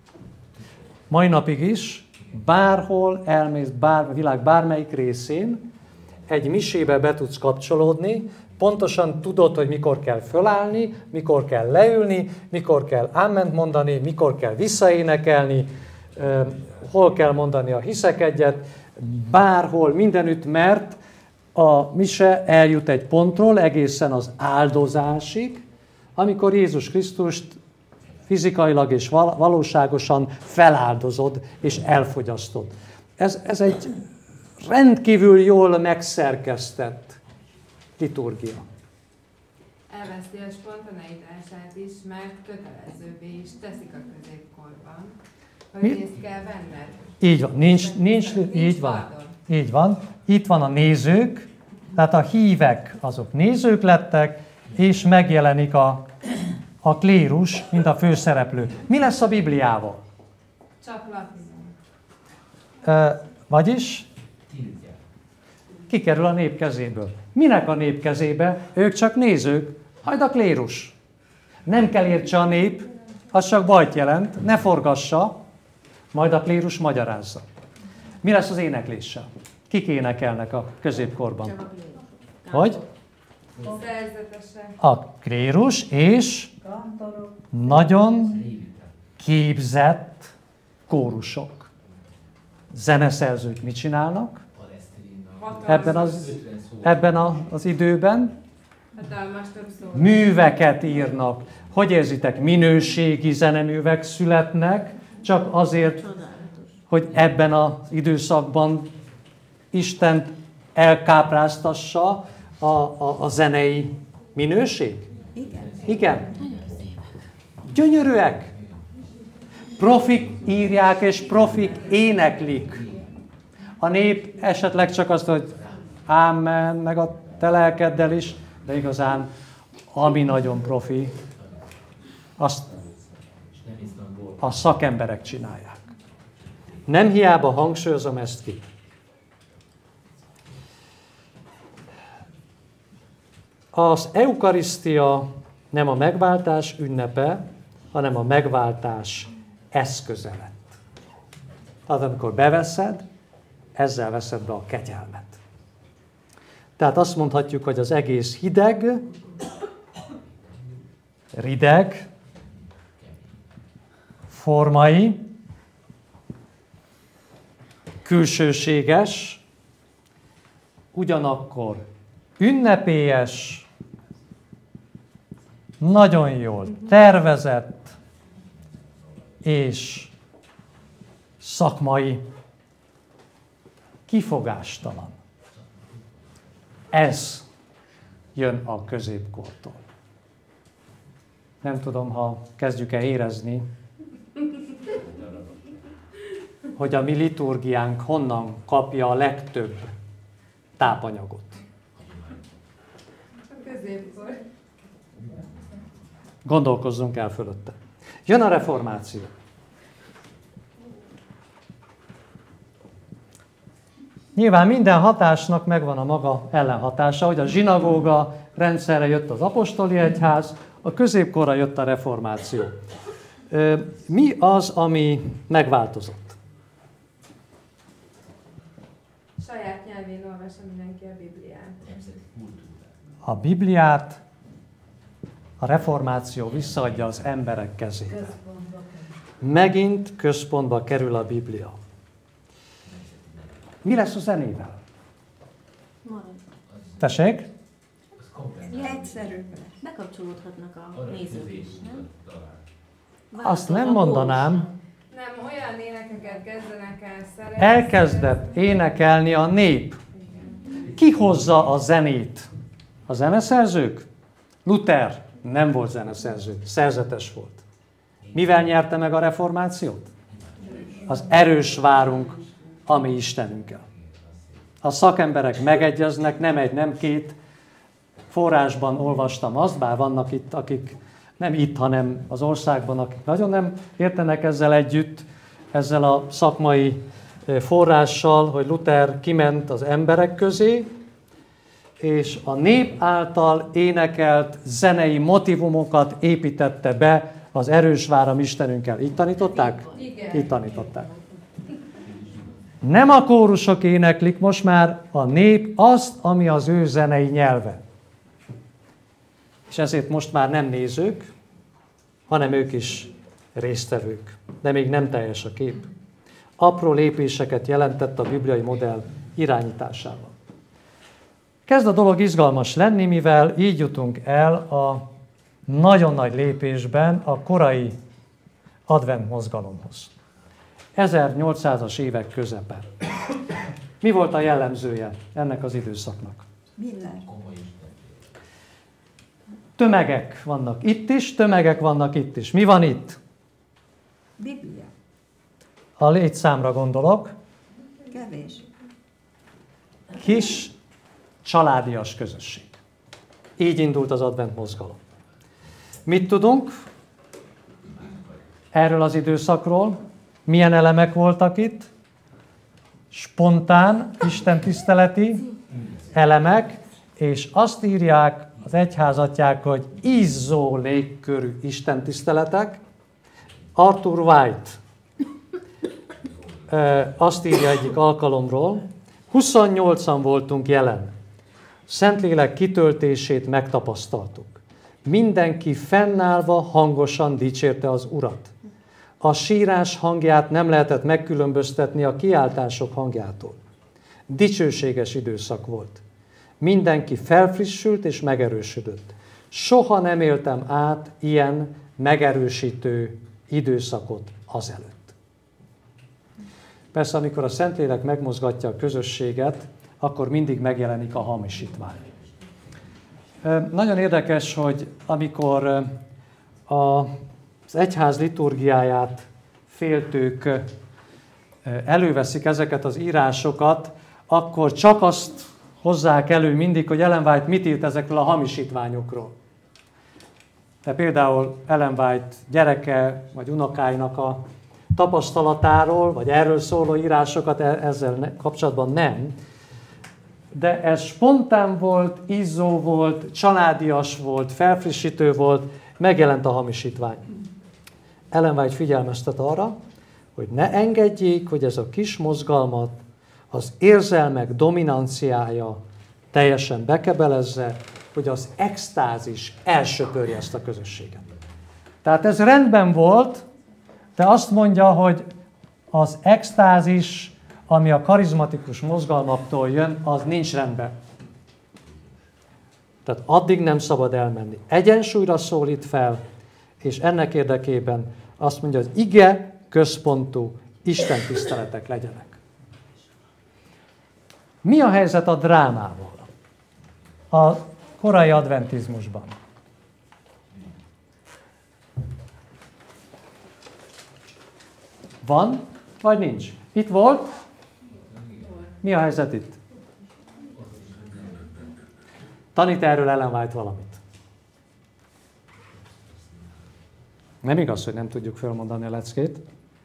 mai napig is, bárhol elmész, bár, a világ bármelyik részén, egy misébe be tudsz kapcsolódni, pontosan tudod, hogy mikor kell fölállni, mikor kell leülni, mikor kell áment mondani, mikor kell visszaénekelni, hol kell mondani a hiszek egyet, bárhol, mindenütt, mert a mise eljut egy pontról egészen az áldozásig, amikor Jézus Krisztust fizikailag és valóságosan feláldozod és elfogyasztod. Ez, ez egy rendkívül jól megszerkesztett liturgia. Elveszti a spontaneitását is, mert kötelezővé is teszik a középkorban, hogy Mi? részt kell venned. Így van, nincs, nincs, nincs így van. pardon. Így van. Itt van a nézők, tehát a hívek azok nézők lettek, és megjelenik a, a klérus, mint a főszereplő. Mi lesz a Bibliával? Csak latinul. E, vagyis kikerül a nép kezéből. Minek a nép kezébe? Ők csak nézők, majd a klérus. Nem kell értse a nép, az csak bajt jelent, ne forgassa, majd a klérus magyarázza. Mi lesz az énekléssel? Kik énekelnek a középkorban? Hogy? Szerzetesek. A klérus és Kantorok. nagyon képzett kórusok. Zeneszerzők mit csinálnak ebben az, ebben a, az időben? Hatalmas több szó. Műveket írnak. Hogy érzitek? Minőségi zeneművek születnek, csak azért, hogy ebben az időszakban Istent elkápráztassa a, a, a zenei minőség? Igen. Igen. Gyönyörűek. Profik írják és profik éneklik. A nép esetleg csak azt, hogy ámen, meg a te lelkeddel is, de igazán, ami nagyon profi, azt a szakemberek csinálják. Nem hiába hangsúlyozom ezt ki. Az eukarisztia nem a megváltás ünnepe, hanem a megváltás eszköze lett. Tehát amikor beveszed, ezzel veszed be a kegyelmet. Tehát azt mondhatjuk, hogy az egész hideg, rideg, formai, külsőséges, ugyanakkor ünnepélyes, nagyon jól tervezett és szakmai, kifogástalan. Ez jön a középkortól. Nem tudom, ha kezdjük-e érezni, hogy a mi liturgiánk honnan kapja a legtöbb tápanyagot. A középkor. Gondolkozzunk el fölötte. Jön a reformáció. Nyilván minden hatásnak megvan a maga ellenhatása, hogy a zsinagóga rendszerre jött az apostoli egyház, a középkorra jött a reformáció. Mi az, ami megváltozott? Saját nyelvén olvassa mindenki a Bibliát. A Bibliát a reformáció visszaadja az emberek kezébe. Megint központba kerül a Biblia. Mi lesz a zenével? Marad. Tessék? Egyszerű. Bekapcsolódhatnak a nézők is, nem? Azt nem mondanám. Nem, olyan énekeket kezdenek el szeretni. Elkezdett énekelni a nép. Ki hozza a zenét? A zeneszerzők? Luther nem volt zeneszerző, szerzetes volt. Mivel nyerte meg a reformációt? Az erős várunk a mi Istenünkkel. A szakemberek megegyeznek, nem egy, nem két. Forrásban olvastam azt, bár vannak itt, akik nem itt, hanem az országban, akik nagyon nem értenek ezzel együtt, ezzel a szakmai forrással, hogy Luther kiment az emberek közé, és a nép által énekelt zenei motivumokat építette be az erős vár a mi Istenünkkel. Így tanították? Igen. Így tanították. Nem a kórusok éneklik most már, a nép azt, ami az ő zenei nyelve. És ezért most már nem nézők, hanem ők is résztvevők. De még nem teljes a kép. Apró lépéseket jelentett a bibliai modell irányításával. Kezd a dolog izgalmas lenni, mivel így jutunk el a nagyon nagy lépésben a korai advent mozgalomhoz. ezernyolcszázas évek közepe. Mi volt a jellemzője ennek az időszaknak? Miller. Tömegek vannak itt is, tömegek vannak itt is. Mi van itt? Biblia. A létszámra gondolok. Kevés. Kis, családias közösség. Így indult az advent mozgalom. Mit tudunk erről az időszakról? Milyen elemek voltak itt? Spontán, istentiszteleti elemek, és azt írják az egyházatják, hogy izzó légkörű istentiszteletek. Arthur White azt írja egyik alkalomról, huszonnyolcan voltunk jelen. Szentlélek kitöltését megtapasztaltuk. Mindenki fennállva hangosan dicsérte az Urat. A sírás hangját nem lehetett megkülönböztetni a kiáltások hangjától. Dicsőséges időszak volt. Mindenki felfrissült és megerősödött. Soha nem éltem át ilyen megerősítő időszakot azelőtt. Persze, amikor a Szentlélek megmozgatja a közösséget, akkor mindig megjelenik a hamisítvány. Nagyon érdekes, hogy amikor az egyház liturgiáját féltők előveszik ezeket az írásokat, akkor csak azt hozzák elő mindig, hogy Ellen White mit írt ezekről a hamisítványokról. De például Ellen White gyereke vagy unokáinak a tapasztalatáról, vagy erről szóló írásokat ezzel kapcsolatban nem. De ez spontán volt, izzó volt, családias volt, felfrissítő volt, megjelent a hamisítvány. Ellen White figyelmeztet arra, hogy ne engedjék, hogy ez a kis mozgalmat az érzelmek dominanciája teljesen bekebelezze, hogy az extázis elsöpörje ezt a közösséget. Tehát ez rendben volt, de azt mondja, hogy az extázis, ami a karizmatikus mozgalmaktól jön, az nincs rendben. Tehát addig nem szabad elmenni. Egyensúlyra szólít fel, és ennek érdekében azt mondja, hogy ige központú istentiszteletek legyenek. Mi a helyzet a drámával a korai adventizmusban? Van, vagy nincs? Itt volt? Mi a helyzet itt? Tanít erről Ellen White valamit. Nem igaz, hogy nem tudjuk fölmondani a leckét.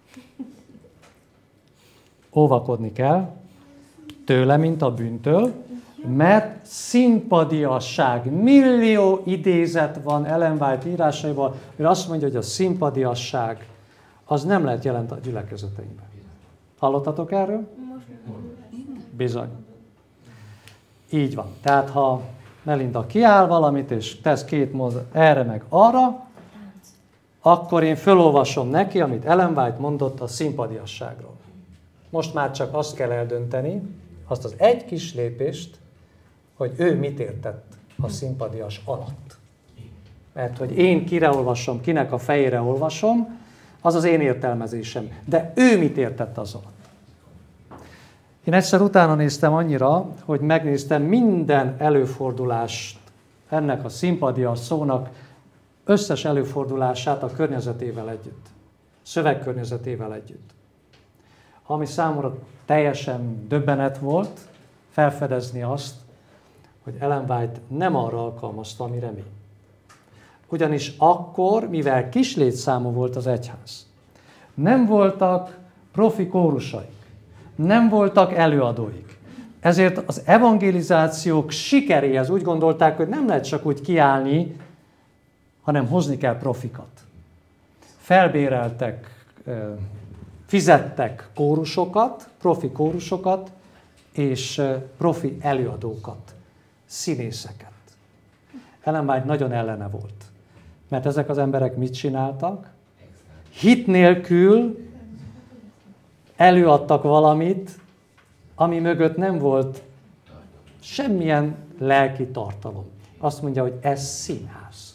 Óvakodni kell tőle, mint a bűntől, mert szimpadiasság. Millió idézet van Ellen White írásaiban, hogy azt mondja, hogy a szimpadiasság az nem lehet jelent a gyülekezeteinkben. Hallottatok erről? Bizony. Így van. Tehát ha Melinda kiáll valamit, és tesz két mozdulat erre meg arra, akkor én fölolvasom neki, amit Ellen White mondott a szimpadiasságról. Most már csak azt kell eldönteni, azt az egy kis lépést, hogy ő mit értett a szimpadias alatt. Mert hogy én kire olvasom, kinek a fejére olvasom, az az én értelmezésem. De ő mit értett az alatt? Én egyszer utána néztem annyira, hogy megnéztem minden előfordulást ennek a szimpadias szónak összes előfordulását a környezetével együtt. Szövegkörnyezetével együtt. Ami számomra teljesen döbbenet volt, felfedezni azt, hogy Ellen White nem arra alkalmazta, ami remény. Ugyanis akkor, mivel kis létszámú volt az egyház, nem voltak profi kórusaik, nem voltak előadóik. Ezért az evangelizációk sikeréhez úgy gondolták, hogy nem lehet csak úgy kiállni, hanem hozni kell profikat. Felbéreltek, fizettek kórusokat, profi kórusokat, és profi előadókat, színészeket. Ellen White nagyon ellene volt. Mert ezek az emberek mit csináltak? Hit nélkül előadtak valamit, ami mögött nem volt semmilyen lelki tartalom. Azt mondja, hogy ez színház.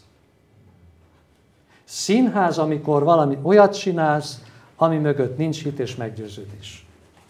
Színház, amikor valami olyat csinálsz, ami mögött nincs hit és meggyőződés.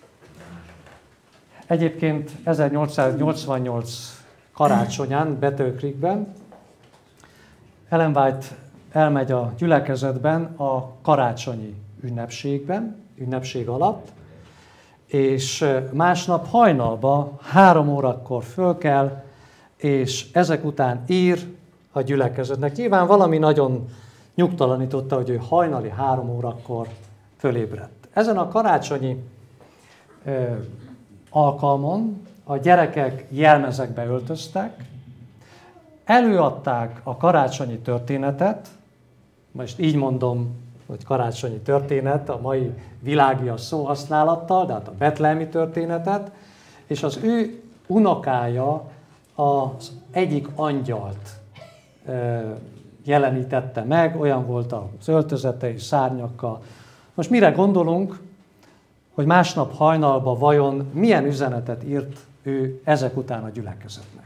Egyébként ezernyolcszáznyolcvannyolc karácsonyán Battle Creekben Ellen White elmegy a gyülekezetben a karácsonyi ünnepségben, ünnepség alatt, és másnap hajnalba három órakor föl kell, és ezek után ír a gyülekezetnek. Nyilván valami nagyon nyugtalanította, hogy ő hajnali három órakor fölébredt. Ezen a karácsonyi ö, alkalmon a gyerekek jelmezekbe öltöztek, előadták a karácsonyi történetet, most így mondom, hogy karácsonyi történet, a mai világias szóhasználattal, de hát a betlehemi történetet, és az ő unokája az egyik angyalt jelenítette meg, olyan volt az öltözete és szárnyakkal. Most mire gondolunk, hogy másnap hajnalban vajon milyen üzenetet írt ő ezek után a gyülekezetnek?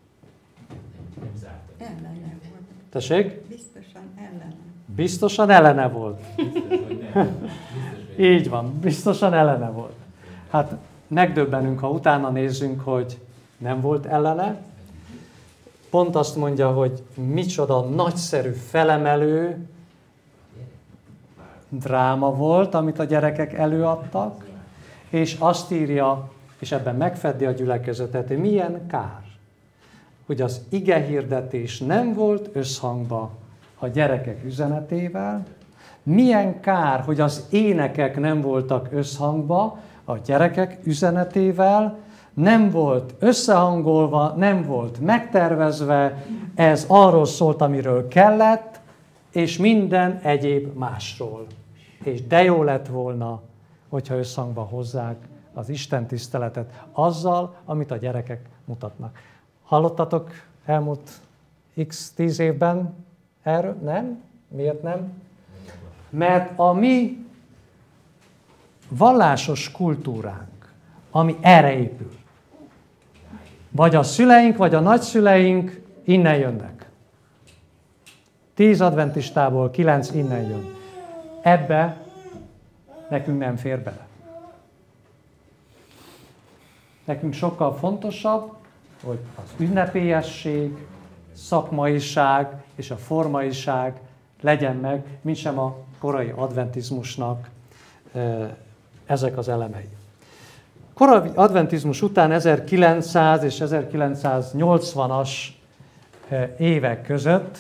Ellene volt. Tessék? Biztosan ellene. Biztosan ellene volt. Így van, biztosan ellene volt. Hát megdöbbenünk, ha utána nézzünk, hogy nem volt ellene. Pont azt mondja, hogy micsoda nagyszerű, felemelő dráma volt, amit a gyerekek előadtak, és azt írja, és ebben megfeddi a gyülekezetet, hogy milyen kár, hogy az igehirdetés nem volt összhangba a gyerekek üzenetével, milyen kár, hogy az énekek nem voltak összhangba a gyerekek üzenetével, nem volt összehangolva, nem volt megtervezve, ez arról szólt, amiről kellett, és minden egyéb másról. És de jó lett volna, hogyha összhangba hozzák az Isten tiszteletet azzal, amit a gyerekek mutatnak. Hallottatok elmúlt x tíz évben erről? Nem? Miért nem? Mert a mi vallásos kultúránk, ami erre épül, vagy a szüleink, vagy a nagyszüleink innen jönnek. Tíz adventistából kilenc innen jön. Ebbe nekünk nem fér bele. Nekünk sokkal fontosabb, hogy az ünnepélyesség, szakmaiság és a formaiság legyen meg, mint sem a korai adventizmusnak ezek az elemei. Korai adventizmus után ezerkilencszáz és ezerkilencszáznyolcvanas évek között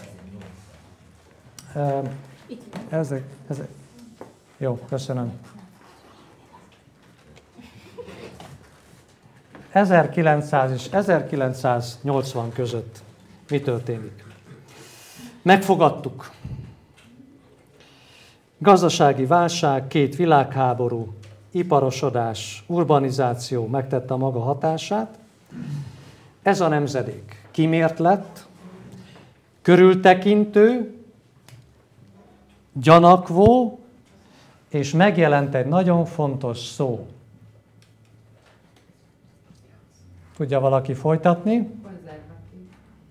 ezek, ezek, jó, köszönöm. ezerkilencszáz és ezerkilencszáznyolcvan között mi történik? Megfogadtuk. Gazdasági válság, két világháború, iparosodás, urbanizáció megtette a maga hatását. Ez a nemzedék kimért lett, körültekintő, gyanakvó, és megjelent egy nagyon fontos szó. Tudja valaki folytatni? Konzervatív.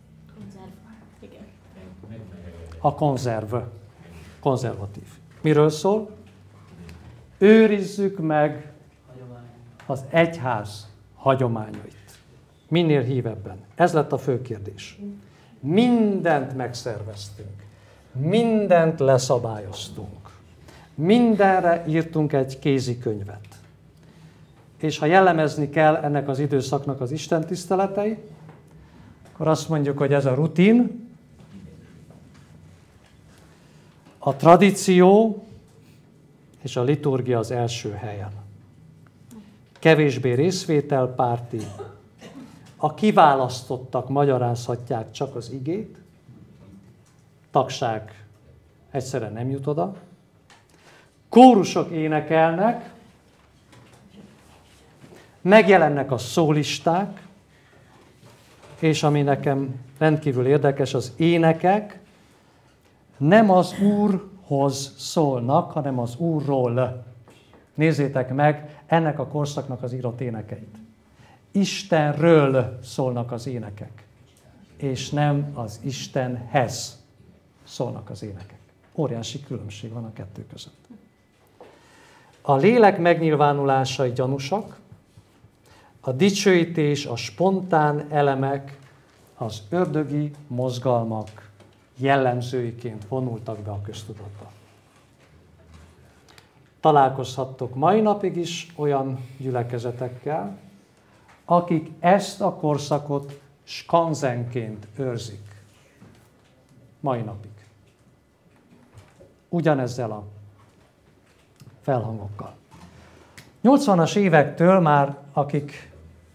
A konzerv. Konzervatív. Miről szól? Őrizzük meg az egyház hagyományait. Minél hívebben. Ez lett a fő kérdés. Mindent megszerveztünk. Mindent leszabályoztunk. Mindenre írtunk egy kézikönyvet. És ha jellemezni kell ennek az időszaknak az istentiszteletei, akkor azt mondjuk, hogy ez a rutin, a tradíció és a liturgia az első helyen. Kevésbé részvételpárti, a kiválasztottak magyarázhatják csak az igét, tagság egyszerűen nem jut oda, kórusok énekelnek, megjelennek a szólisták, és ami nekem rendkívül érdekes, az énekek nem az Úrhoz szólnak, hanem az Úrról. Nézzétek meg ennek a korszaknak az írott énekeit. Istenről szólnak az énekek, és nem az Istenhez szólnak az énekek. Óriási különbség van a kettő között. A lélek megnyilvánulásai gyanúsak, a dicsőítés, a spontán elemek, az ördögi mozgalmak jellemzőiként vonultak be a köztudatba. Találkozhattok mai napig is olyan gyülekezetekkel, akik ezt a korszakot skanzenként őrzik. Mai napig. Ugyanezzel a felhangokkal. nyolcvanas évektől már, akik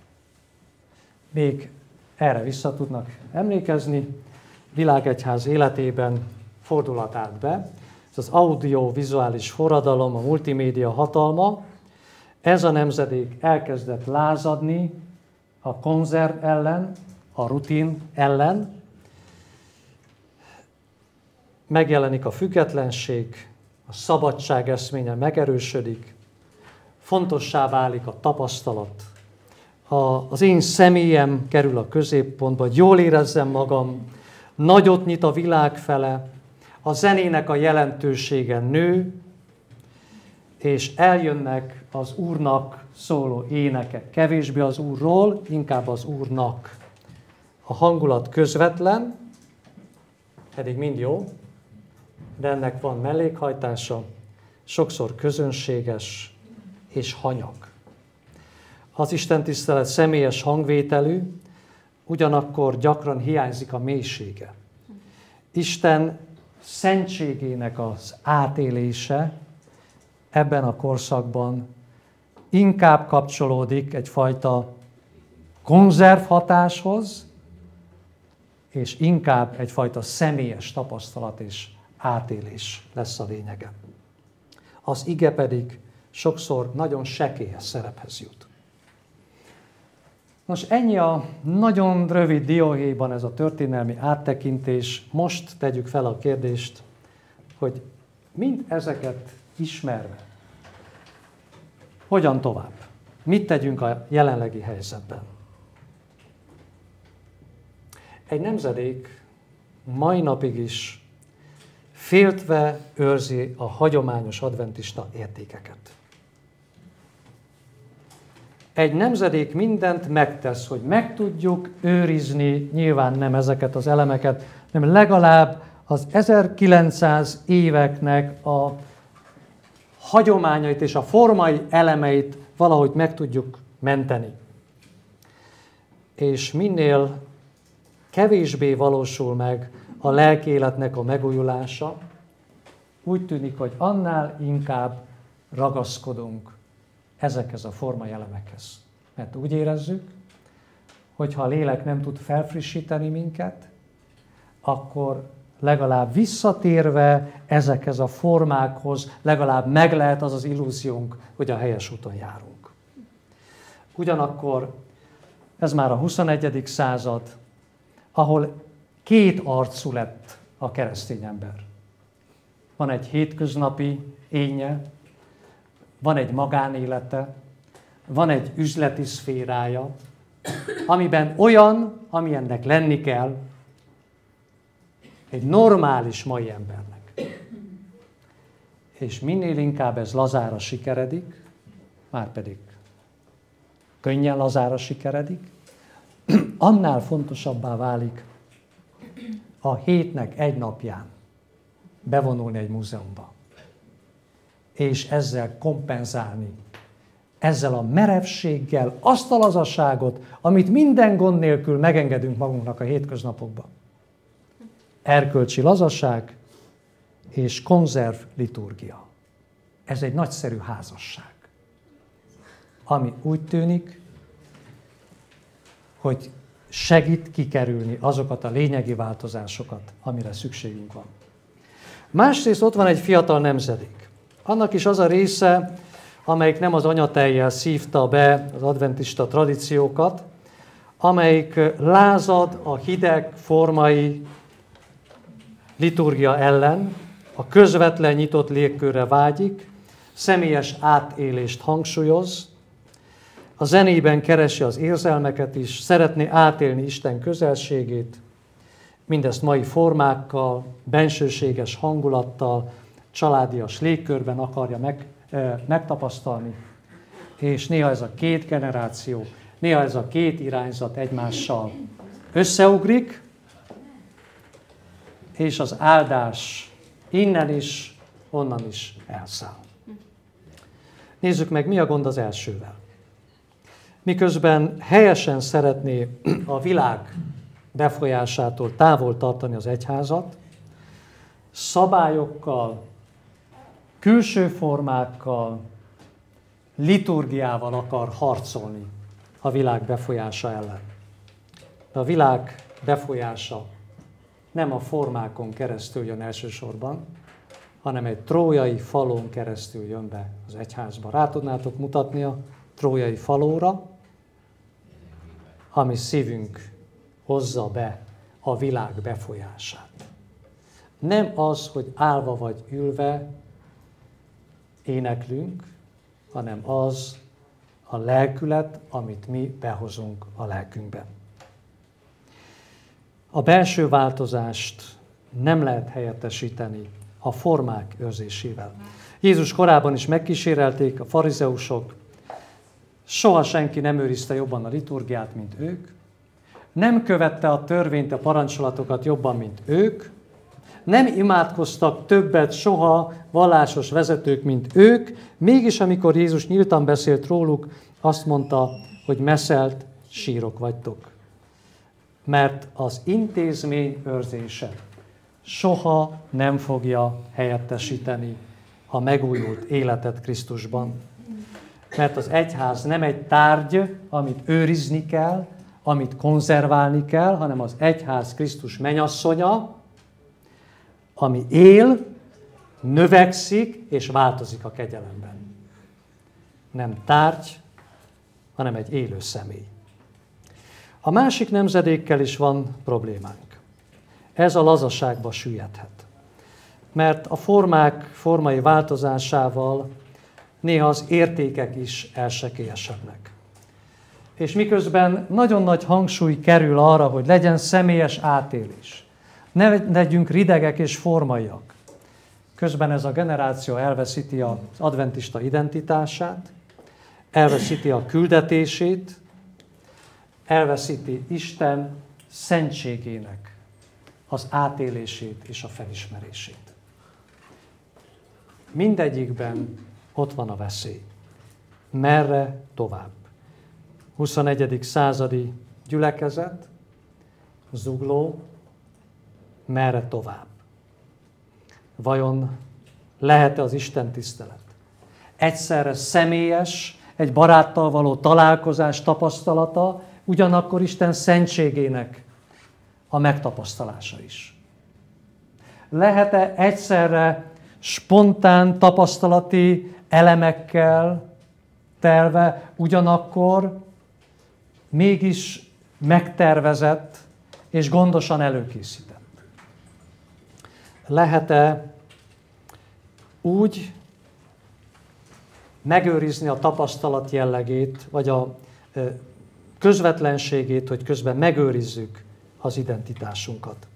még erre vissza tudnak emlékezni, világegyház életében fordulat állt be. Ez az audiovizuális forradalom, a multimédia hatalma. Ez a nemzedék elkezdett lázadni a konzerv ellen, a rutin ellen. Megjelenik a függetlenség, a szabadság eszménye megerősödik, fontossá válik a tapasztalat. A, az én személyem kerül a középpontba, hogy jól érezzem magam, nagyot nyit a világ fele, a zenének a jelentősége nő, és eljönnek az Úrnak szóló énekek. Kevésbé az Úrról, inkább az Úrnak. A hangulat közvetlen, pedig mind jó, de ennek van mellékhajtása, sokszor közönséges és hanyag. Az istentisztelet személyes hangvételű, ugyanakkor gyakran hiányzik a mélysége. Isten szentségének az átélése ebben a korszakban inkább kapcsolódik egyfajta konzervhatáshoz, és inkább egyfajta személyes tapasztalat és átélés lesz a lényege. Az ige pedig sokszor nagyon sekélyes szerephez jut. Nos, ennyi a nagyon rövid dióhéjban ez a történelmi áttekintés. Most tegyük fel a kérdést, hogy mind ezeket ismerve, hogyan tovább? Mit tegyünk a jelenlegi helyzetben? Egy nemzedék mai napig is féltve őrzi a hagyományos adventista értékeket. Egy nemzedék mindent megtesz, hogy meg tudjuk őrizni, nyilván nem ezeket az elemeket, hanem legalább az ezerkilencszáz éveknek a hagyományait és a formai elemeit valahogy meg tudjuk menteni. És minél kevésbé valósul meg a lelki életnek a megújulása, úgy tűnik, hogy annál inkább ragaszkodunk ezekhez a formai elemekhez. Mert úgy érezzük, hogy ha a lélek nem tud felfrissíteni minket, akkor legalább visszatérve ezekhez a formákhoz, legalább meg lehet az az illúziónk, hogy a helyes úton járunk. Ugyanakkor ez már a huszonegyedik század, ahol két arcú lett a keresztény ember. Van egy hétköznapi énje, van egy magánélete, van egy üzleti szférája, amiben olyan, amilyennek lenni kell egy normális mai embernek. És minél inkább ez lazára sikeredik, márpedig könnyen lazára sikeredik, annál fontosabbá válik a hétnek egy napján bevonulni egy múzeumba, és ezzel kompenzálni, ezzel a merevséggel azt a lazaságot, amit minden gond nélkül megengedünk magunknak a hétköznapokban. Erkölcsi lazaság és konzerv liturgia. Ez egy nagyszerű házasság, ami úgy tűnik, hogy segít kikerülni azokat a lényegi változásokat, amire szükségünk van. Másrészt ott van egy fiatal nemzedék. Annak is az a része, amelyik nem az anyatejjel szívta be az adventista tradíciókat, amelyik lázad a hideg formai liturgia ellen, a közvetlen nyitott légkörre vágyik, személyes átélést hangsúlyoz, a zenében keresi az érzelmeket is, szeretné átélni Isten közelségét, mindezt mai formákkal, bensőséges hangulattal, családias légkörben akarja meg, e, megtapasztalni, és néha ez a két generáció, néha ez a két irányzat egymással összeugrik, és az áldás innen is, onnan is elszáll. Nézzük meg, mi a gond az elsővel. Miközben helyesen szeretné a világ befolyásától távol tartani az egyházat, szabályokkal, külső formákkal, liturgiával akar harcolni a világ befolyása ellen. De a világ befolyása nem a formákon keresztül jön elsősorban, hanem egy trójai falón keresztül jön be az egyházba. Rá tudnátok mutatni a trójai falóra, ami szívünk hozza be a világ befolyását. Nem az, hogy állva vagy ülve éneklünk, hanem az a lelkület, amit mi behozunk a lelkünkben. A belső változást nem lehet helyettesíteni a formák őrzésével. Jézus korában is megkísérelték a farizeusok, soha senki nem őrizte jobban a liturgiát, mint ők, nem követte a törvényt, a parancsolatokat jobban, mint ők, nem imádkoztak többet soha vallásos vezetők, mint ők, mégis amikor Jézus nyíltan beszélt róluk, azt mondta, hogy meszelt sírok vagytok. Mert az intézmény őrzése soha nem fogja helyettesíteni a megújult életet Krisztusban. Mert az egyház nem egy tárgy, amit őrizni kell, amit konzerválni kell, hanem az egyház Krisztus mennyasszonya, ami él, növekszik és változik a kegyelemben. Nem tárgy, hanem egy élő személy. A másik nemzedékkel is van problémánk. Ez a lazaságba süllyedhet. Mert a formák formai változásával néha az értékek is elsekélyesednek. És miközben nagyon nagy hangsúly kerül arra, hogy legyen személyes átélés, ne legyünk ridegek és formaiak, közben ez a generáció elveszíti az adventista identitását, elveszíti a küldetését, elveszíti Isten szentségének az átélését és a felismerését. Mindegyikben ott van a veszély. Merre tovább? huszonegyedik századi gyülekezet, zugló, merre tovább? Vajon lehet-e az Isten tisztelet egyszerre személyes, egy baráttal való találkozás tapasztalata, ugyanakkor Isten szentségének a megtapasztalása is? Lehet-e egyszerre spontán tapasztalati elemekkel telve, ugyanakkor mégis megtervezett és gondosan előkészített? Lehet-e úgy megőrizni a tapasztalat jellegét, vagy a közvetlenségét, hogy közben megőrizzük az identitásunkat?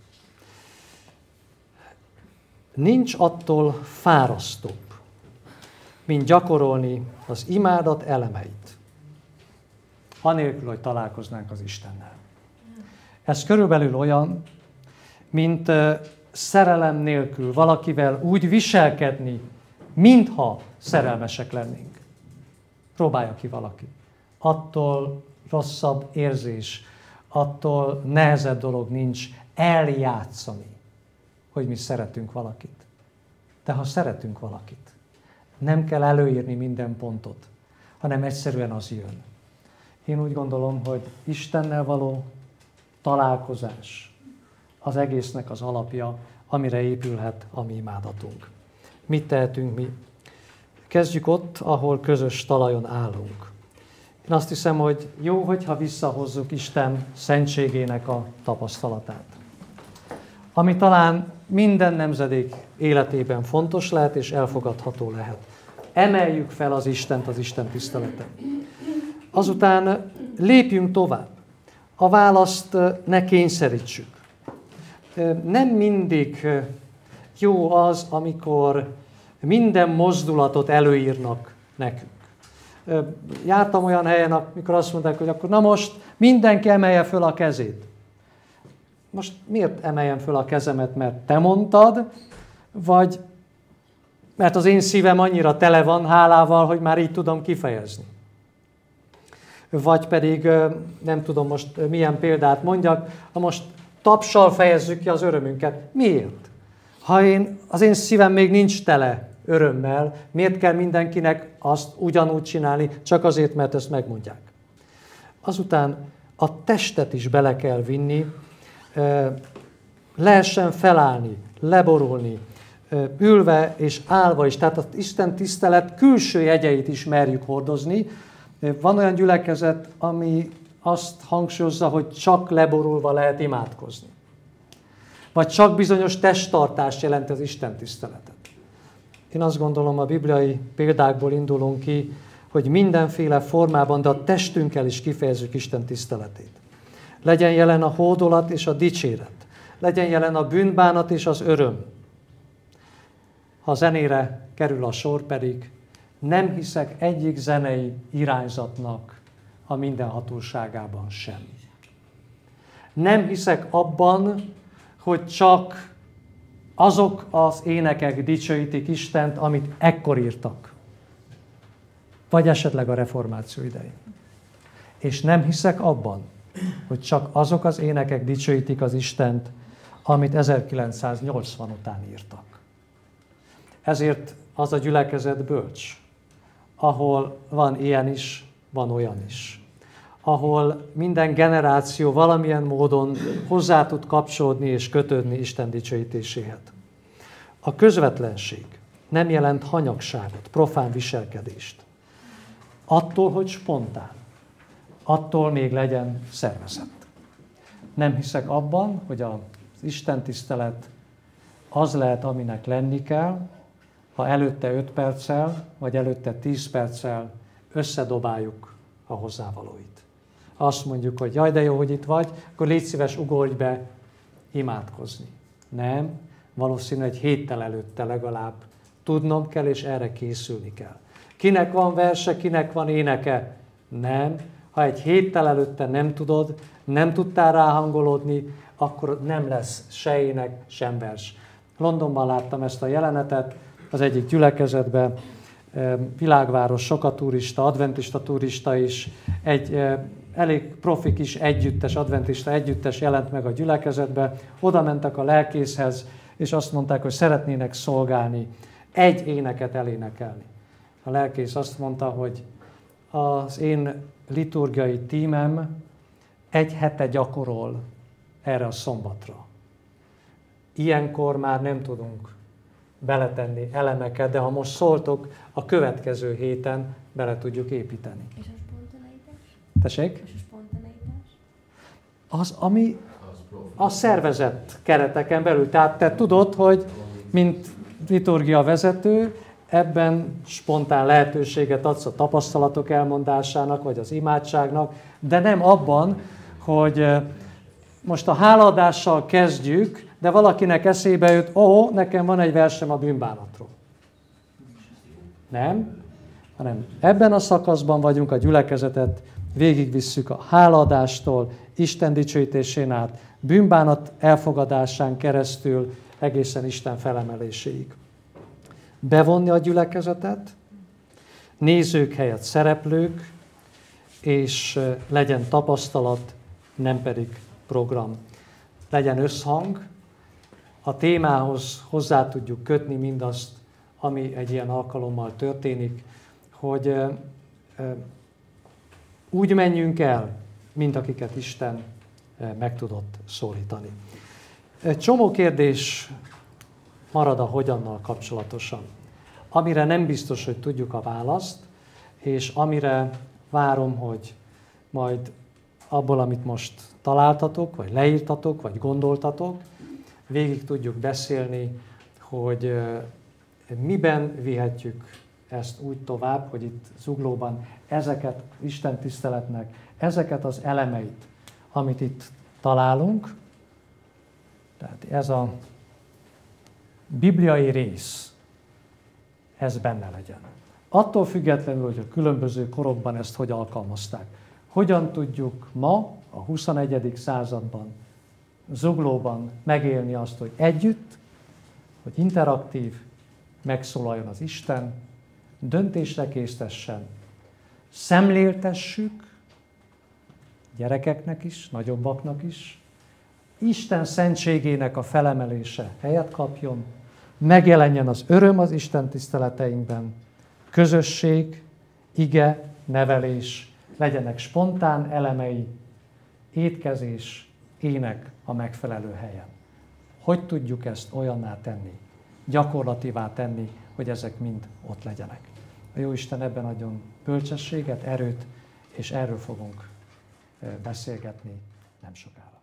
Nincs attól fárasztóbb, mint gyakorolni az imádat elemeit, anélkül, hogy találkoznánk az Istennel. Ez körülbelül olyan, mint szerelem nélkül valakivel úgy viselkedni, mintha szerelmesek lennénk. Próbálja ki valaki. Attól rosszabb érzés, attól nehezebb dolog nincs eljátszani, hogy mi szeretünk valakit. De ha szeretünk valakit, nem kell előírni minden pontot, hanem egyszerűen az jön. Én úgy gondolom, hogy Istennel való találkozás az egésznek az alapja, amire épülhet a mi imádatunk. Mit tehetünk mi? Kezdjük ott, ahol közös talajon állunk. Én azt hiszem, hogy jó, hogyha visszahozzuk Isten szentségének a tapasztalatát. Ami talán minden nemzedék életében fontos lehet és elfogadható lehet. Emeljük fel az Istent az Isten tiszteleten. Azután lépjünk tovább. A választ ne kényszerítsük. Nem mindig jó az, amikor minden mozdulatot előírnak nekünk. Jártam olyan helyen, amikor azt mondták, hogy akkor na most mindenki emelje föl a kezét. Most miért emeljem föl a kezemet, mert te mondtad, vagy mert az én szívem annyira tele van hálával, hogy már így tudom kifejezni. Vagy pedig, nem tudom most milyen példát mondjak, ha most tapssal fejezzük ki az örömünket. Miért? Ha én, az én szívem még nincs tele örömmel, miért kell mindenkinek azt ugyanúgy csinálni, csak azért, mert ezt megmondják? Azután a testet is bele kell vinni, lehessen felállni, leborulni, ülve és állva is. Tehát az Isten tisztelet külső jegyeit is merjük hordozni. Van olyan gyülekezet, ami azt hangsúlyozza, hogy csak leborulva lehet imádkozni. Vagy csak bizonyos testtartást jelent az Isten tiszteletet. Én azt gondolom, a bibliai példákból indulunk ki, hogy mindenféle formában, de a testünkkel is kifejezzük Isten tiszteletét. Legyen jelen a hódolat és a dicséret. Legyen jelen a bűnbánat és az öröm. Ha a zenére kerül a sor pedig, nem hiszek egyik zenei irányzatnak a mindenhatóságában sem. Nem hiszek abban, hogy csak azok az énekek dicsőítik Istent, amit ekkor írtak. Vagy esetleg a reformáció idején. És nem hiszek abban, hogy csak azok az énekek dicsőítik az Istent, amit ezerkilencszáznyolcvan után írtak. Ezért az a gyülekezet bölcs, ahol van ilyen is, van olyan is. Ahol minden generáció valamilyen módon hozzá tud kapcsolódni és kötődni Isten dicsőítéséhez. A közvetlenség nem jelent hanyagságot, profán viselkedést. Attól, hogy spontán, attól még legyen szervezett. Nem hiszek abban, hogy az Isten tisztelet az lehet, aminek lenni kell, ha előtte öt perccel, vagy előtte tíz perccel összedobáljuk a hozzávalóit. Azt mondjuk, hogy jaj, de jó, hogy itt vagy, akkor légy szíves, ugorj be imádkozni. Nem, valószínű egy héttel előtte legalább tudnom kell, és erre készülni kell. Kinek van verse, kinek van éneke? Nem. Ha egy héttel előtte nem tudod, nem tudtál ráhangolódni, akkor nem lesz se ének, sem vers. Londonban láttam ezt a jelenetet, az egyik gyülekezetben. világváros, soka turista, adventista turista is, egy elég profi kis együttes, adventista együttes jelent meg a gyülekezetbe, oda mentek a lelkészhez, és azt mondták, hogy szeretnének szolgálni, egy éneket elénekelni. A lelkész azt mondta, hogy az én liturgiai tímem egy hete gyakorol erre a szombatra. Ilyenkor már nem tudunk beletenni elemeket, de ha most szóltok, a következő héten bele tudjuk építeni. És a spontaneitás? Tessék? És a spontaneitás? Az, ami a szervezett kereteken belül. Tehát te tudod, hogy mint liturgia vezető, ebben spontán lehetőséget adsz a tapasztalatok elmondásának, vagy az imádságnak, de nem abban, hogy most a hálaadással kezdjük, de valakinek eszébe jut, ó, nekem van egy versem a bűnbánatról. Nem, hanem ebben a szakaszban vagyunk, a gyülekezetet végigvisszük a hálaadástól, Isten dicsőítésén át, bűnbánat elfogadásán keresztül egészen Isten felemeléséig. Bevonni a gyülekezetet, nézők helyett szereplők, és legyen tapasztalat, nem pedig program. Legyen összhang, a témához hozzá tudjuk kötni mindazt, ami egy ilyen alkalommal történik, hogy úgy menjünk el, mint akiket Isten meg tudott szólítani. Egy csomó kérdés marad a hogyannal kapcsolatosan, amire nem biztos, hogy tudjuk a választ, és amire várom, hogy majd abból, amit most találtatok, vagy leírtatok, vagy gondoltatok, végig tudjuk beszélni, hogy miben vihetjük ezt úgy tovább, hogy itt Zuglóban ezeket Isten tiszteletnek, ezeket az elemeit, amit itt találunk, tehát ez a bibliai rész, ez benne legyen. Attól függetlenül, hogy a különböző korokban ezt hogy alkalmazták. Hogyan tudjuk ma, a huszonegyedik században, Zuglóban megélni azt, hogy együtt, hogy interaktív, megszólaljon az Isten, döntésre késztessen, szemléltessük, gyerekeknek is, nagyobbaknak is, Isten szentségének a felemelése helyet kapjon, megjelenjen az öröm az Isten tiszteleteinkben, közösség, ige, nevelés, legyenek spontán elemei, étkezés, ének a megfelelő helyen. Hogy tudjuk ezt olyanná tenni, gyakorlatívá tenni, hogy ezek mind ott legyenek. A Jóisten ebben adjon bölcsességet, erőt, és erről fogunk beszélgetni nem sokára.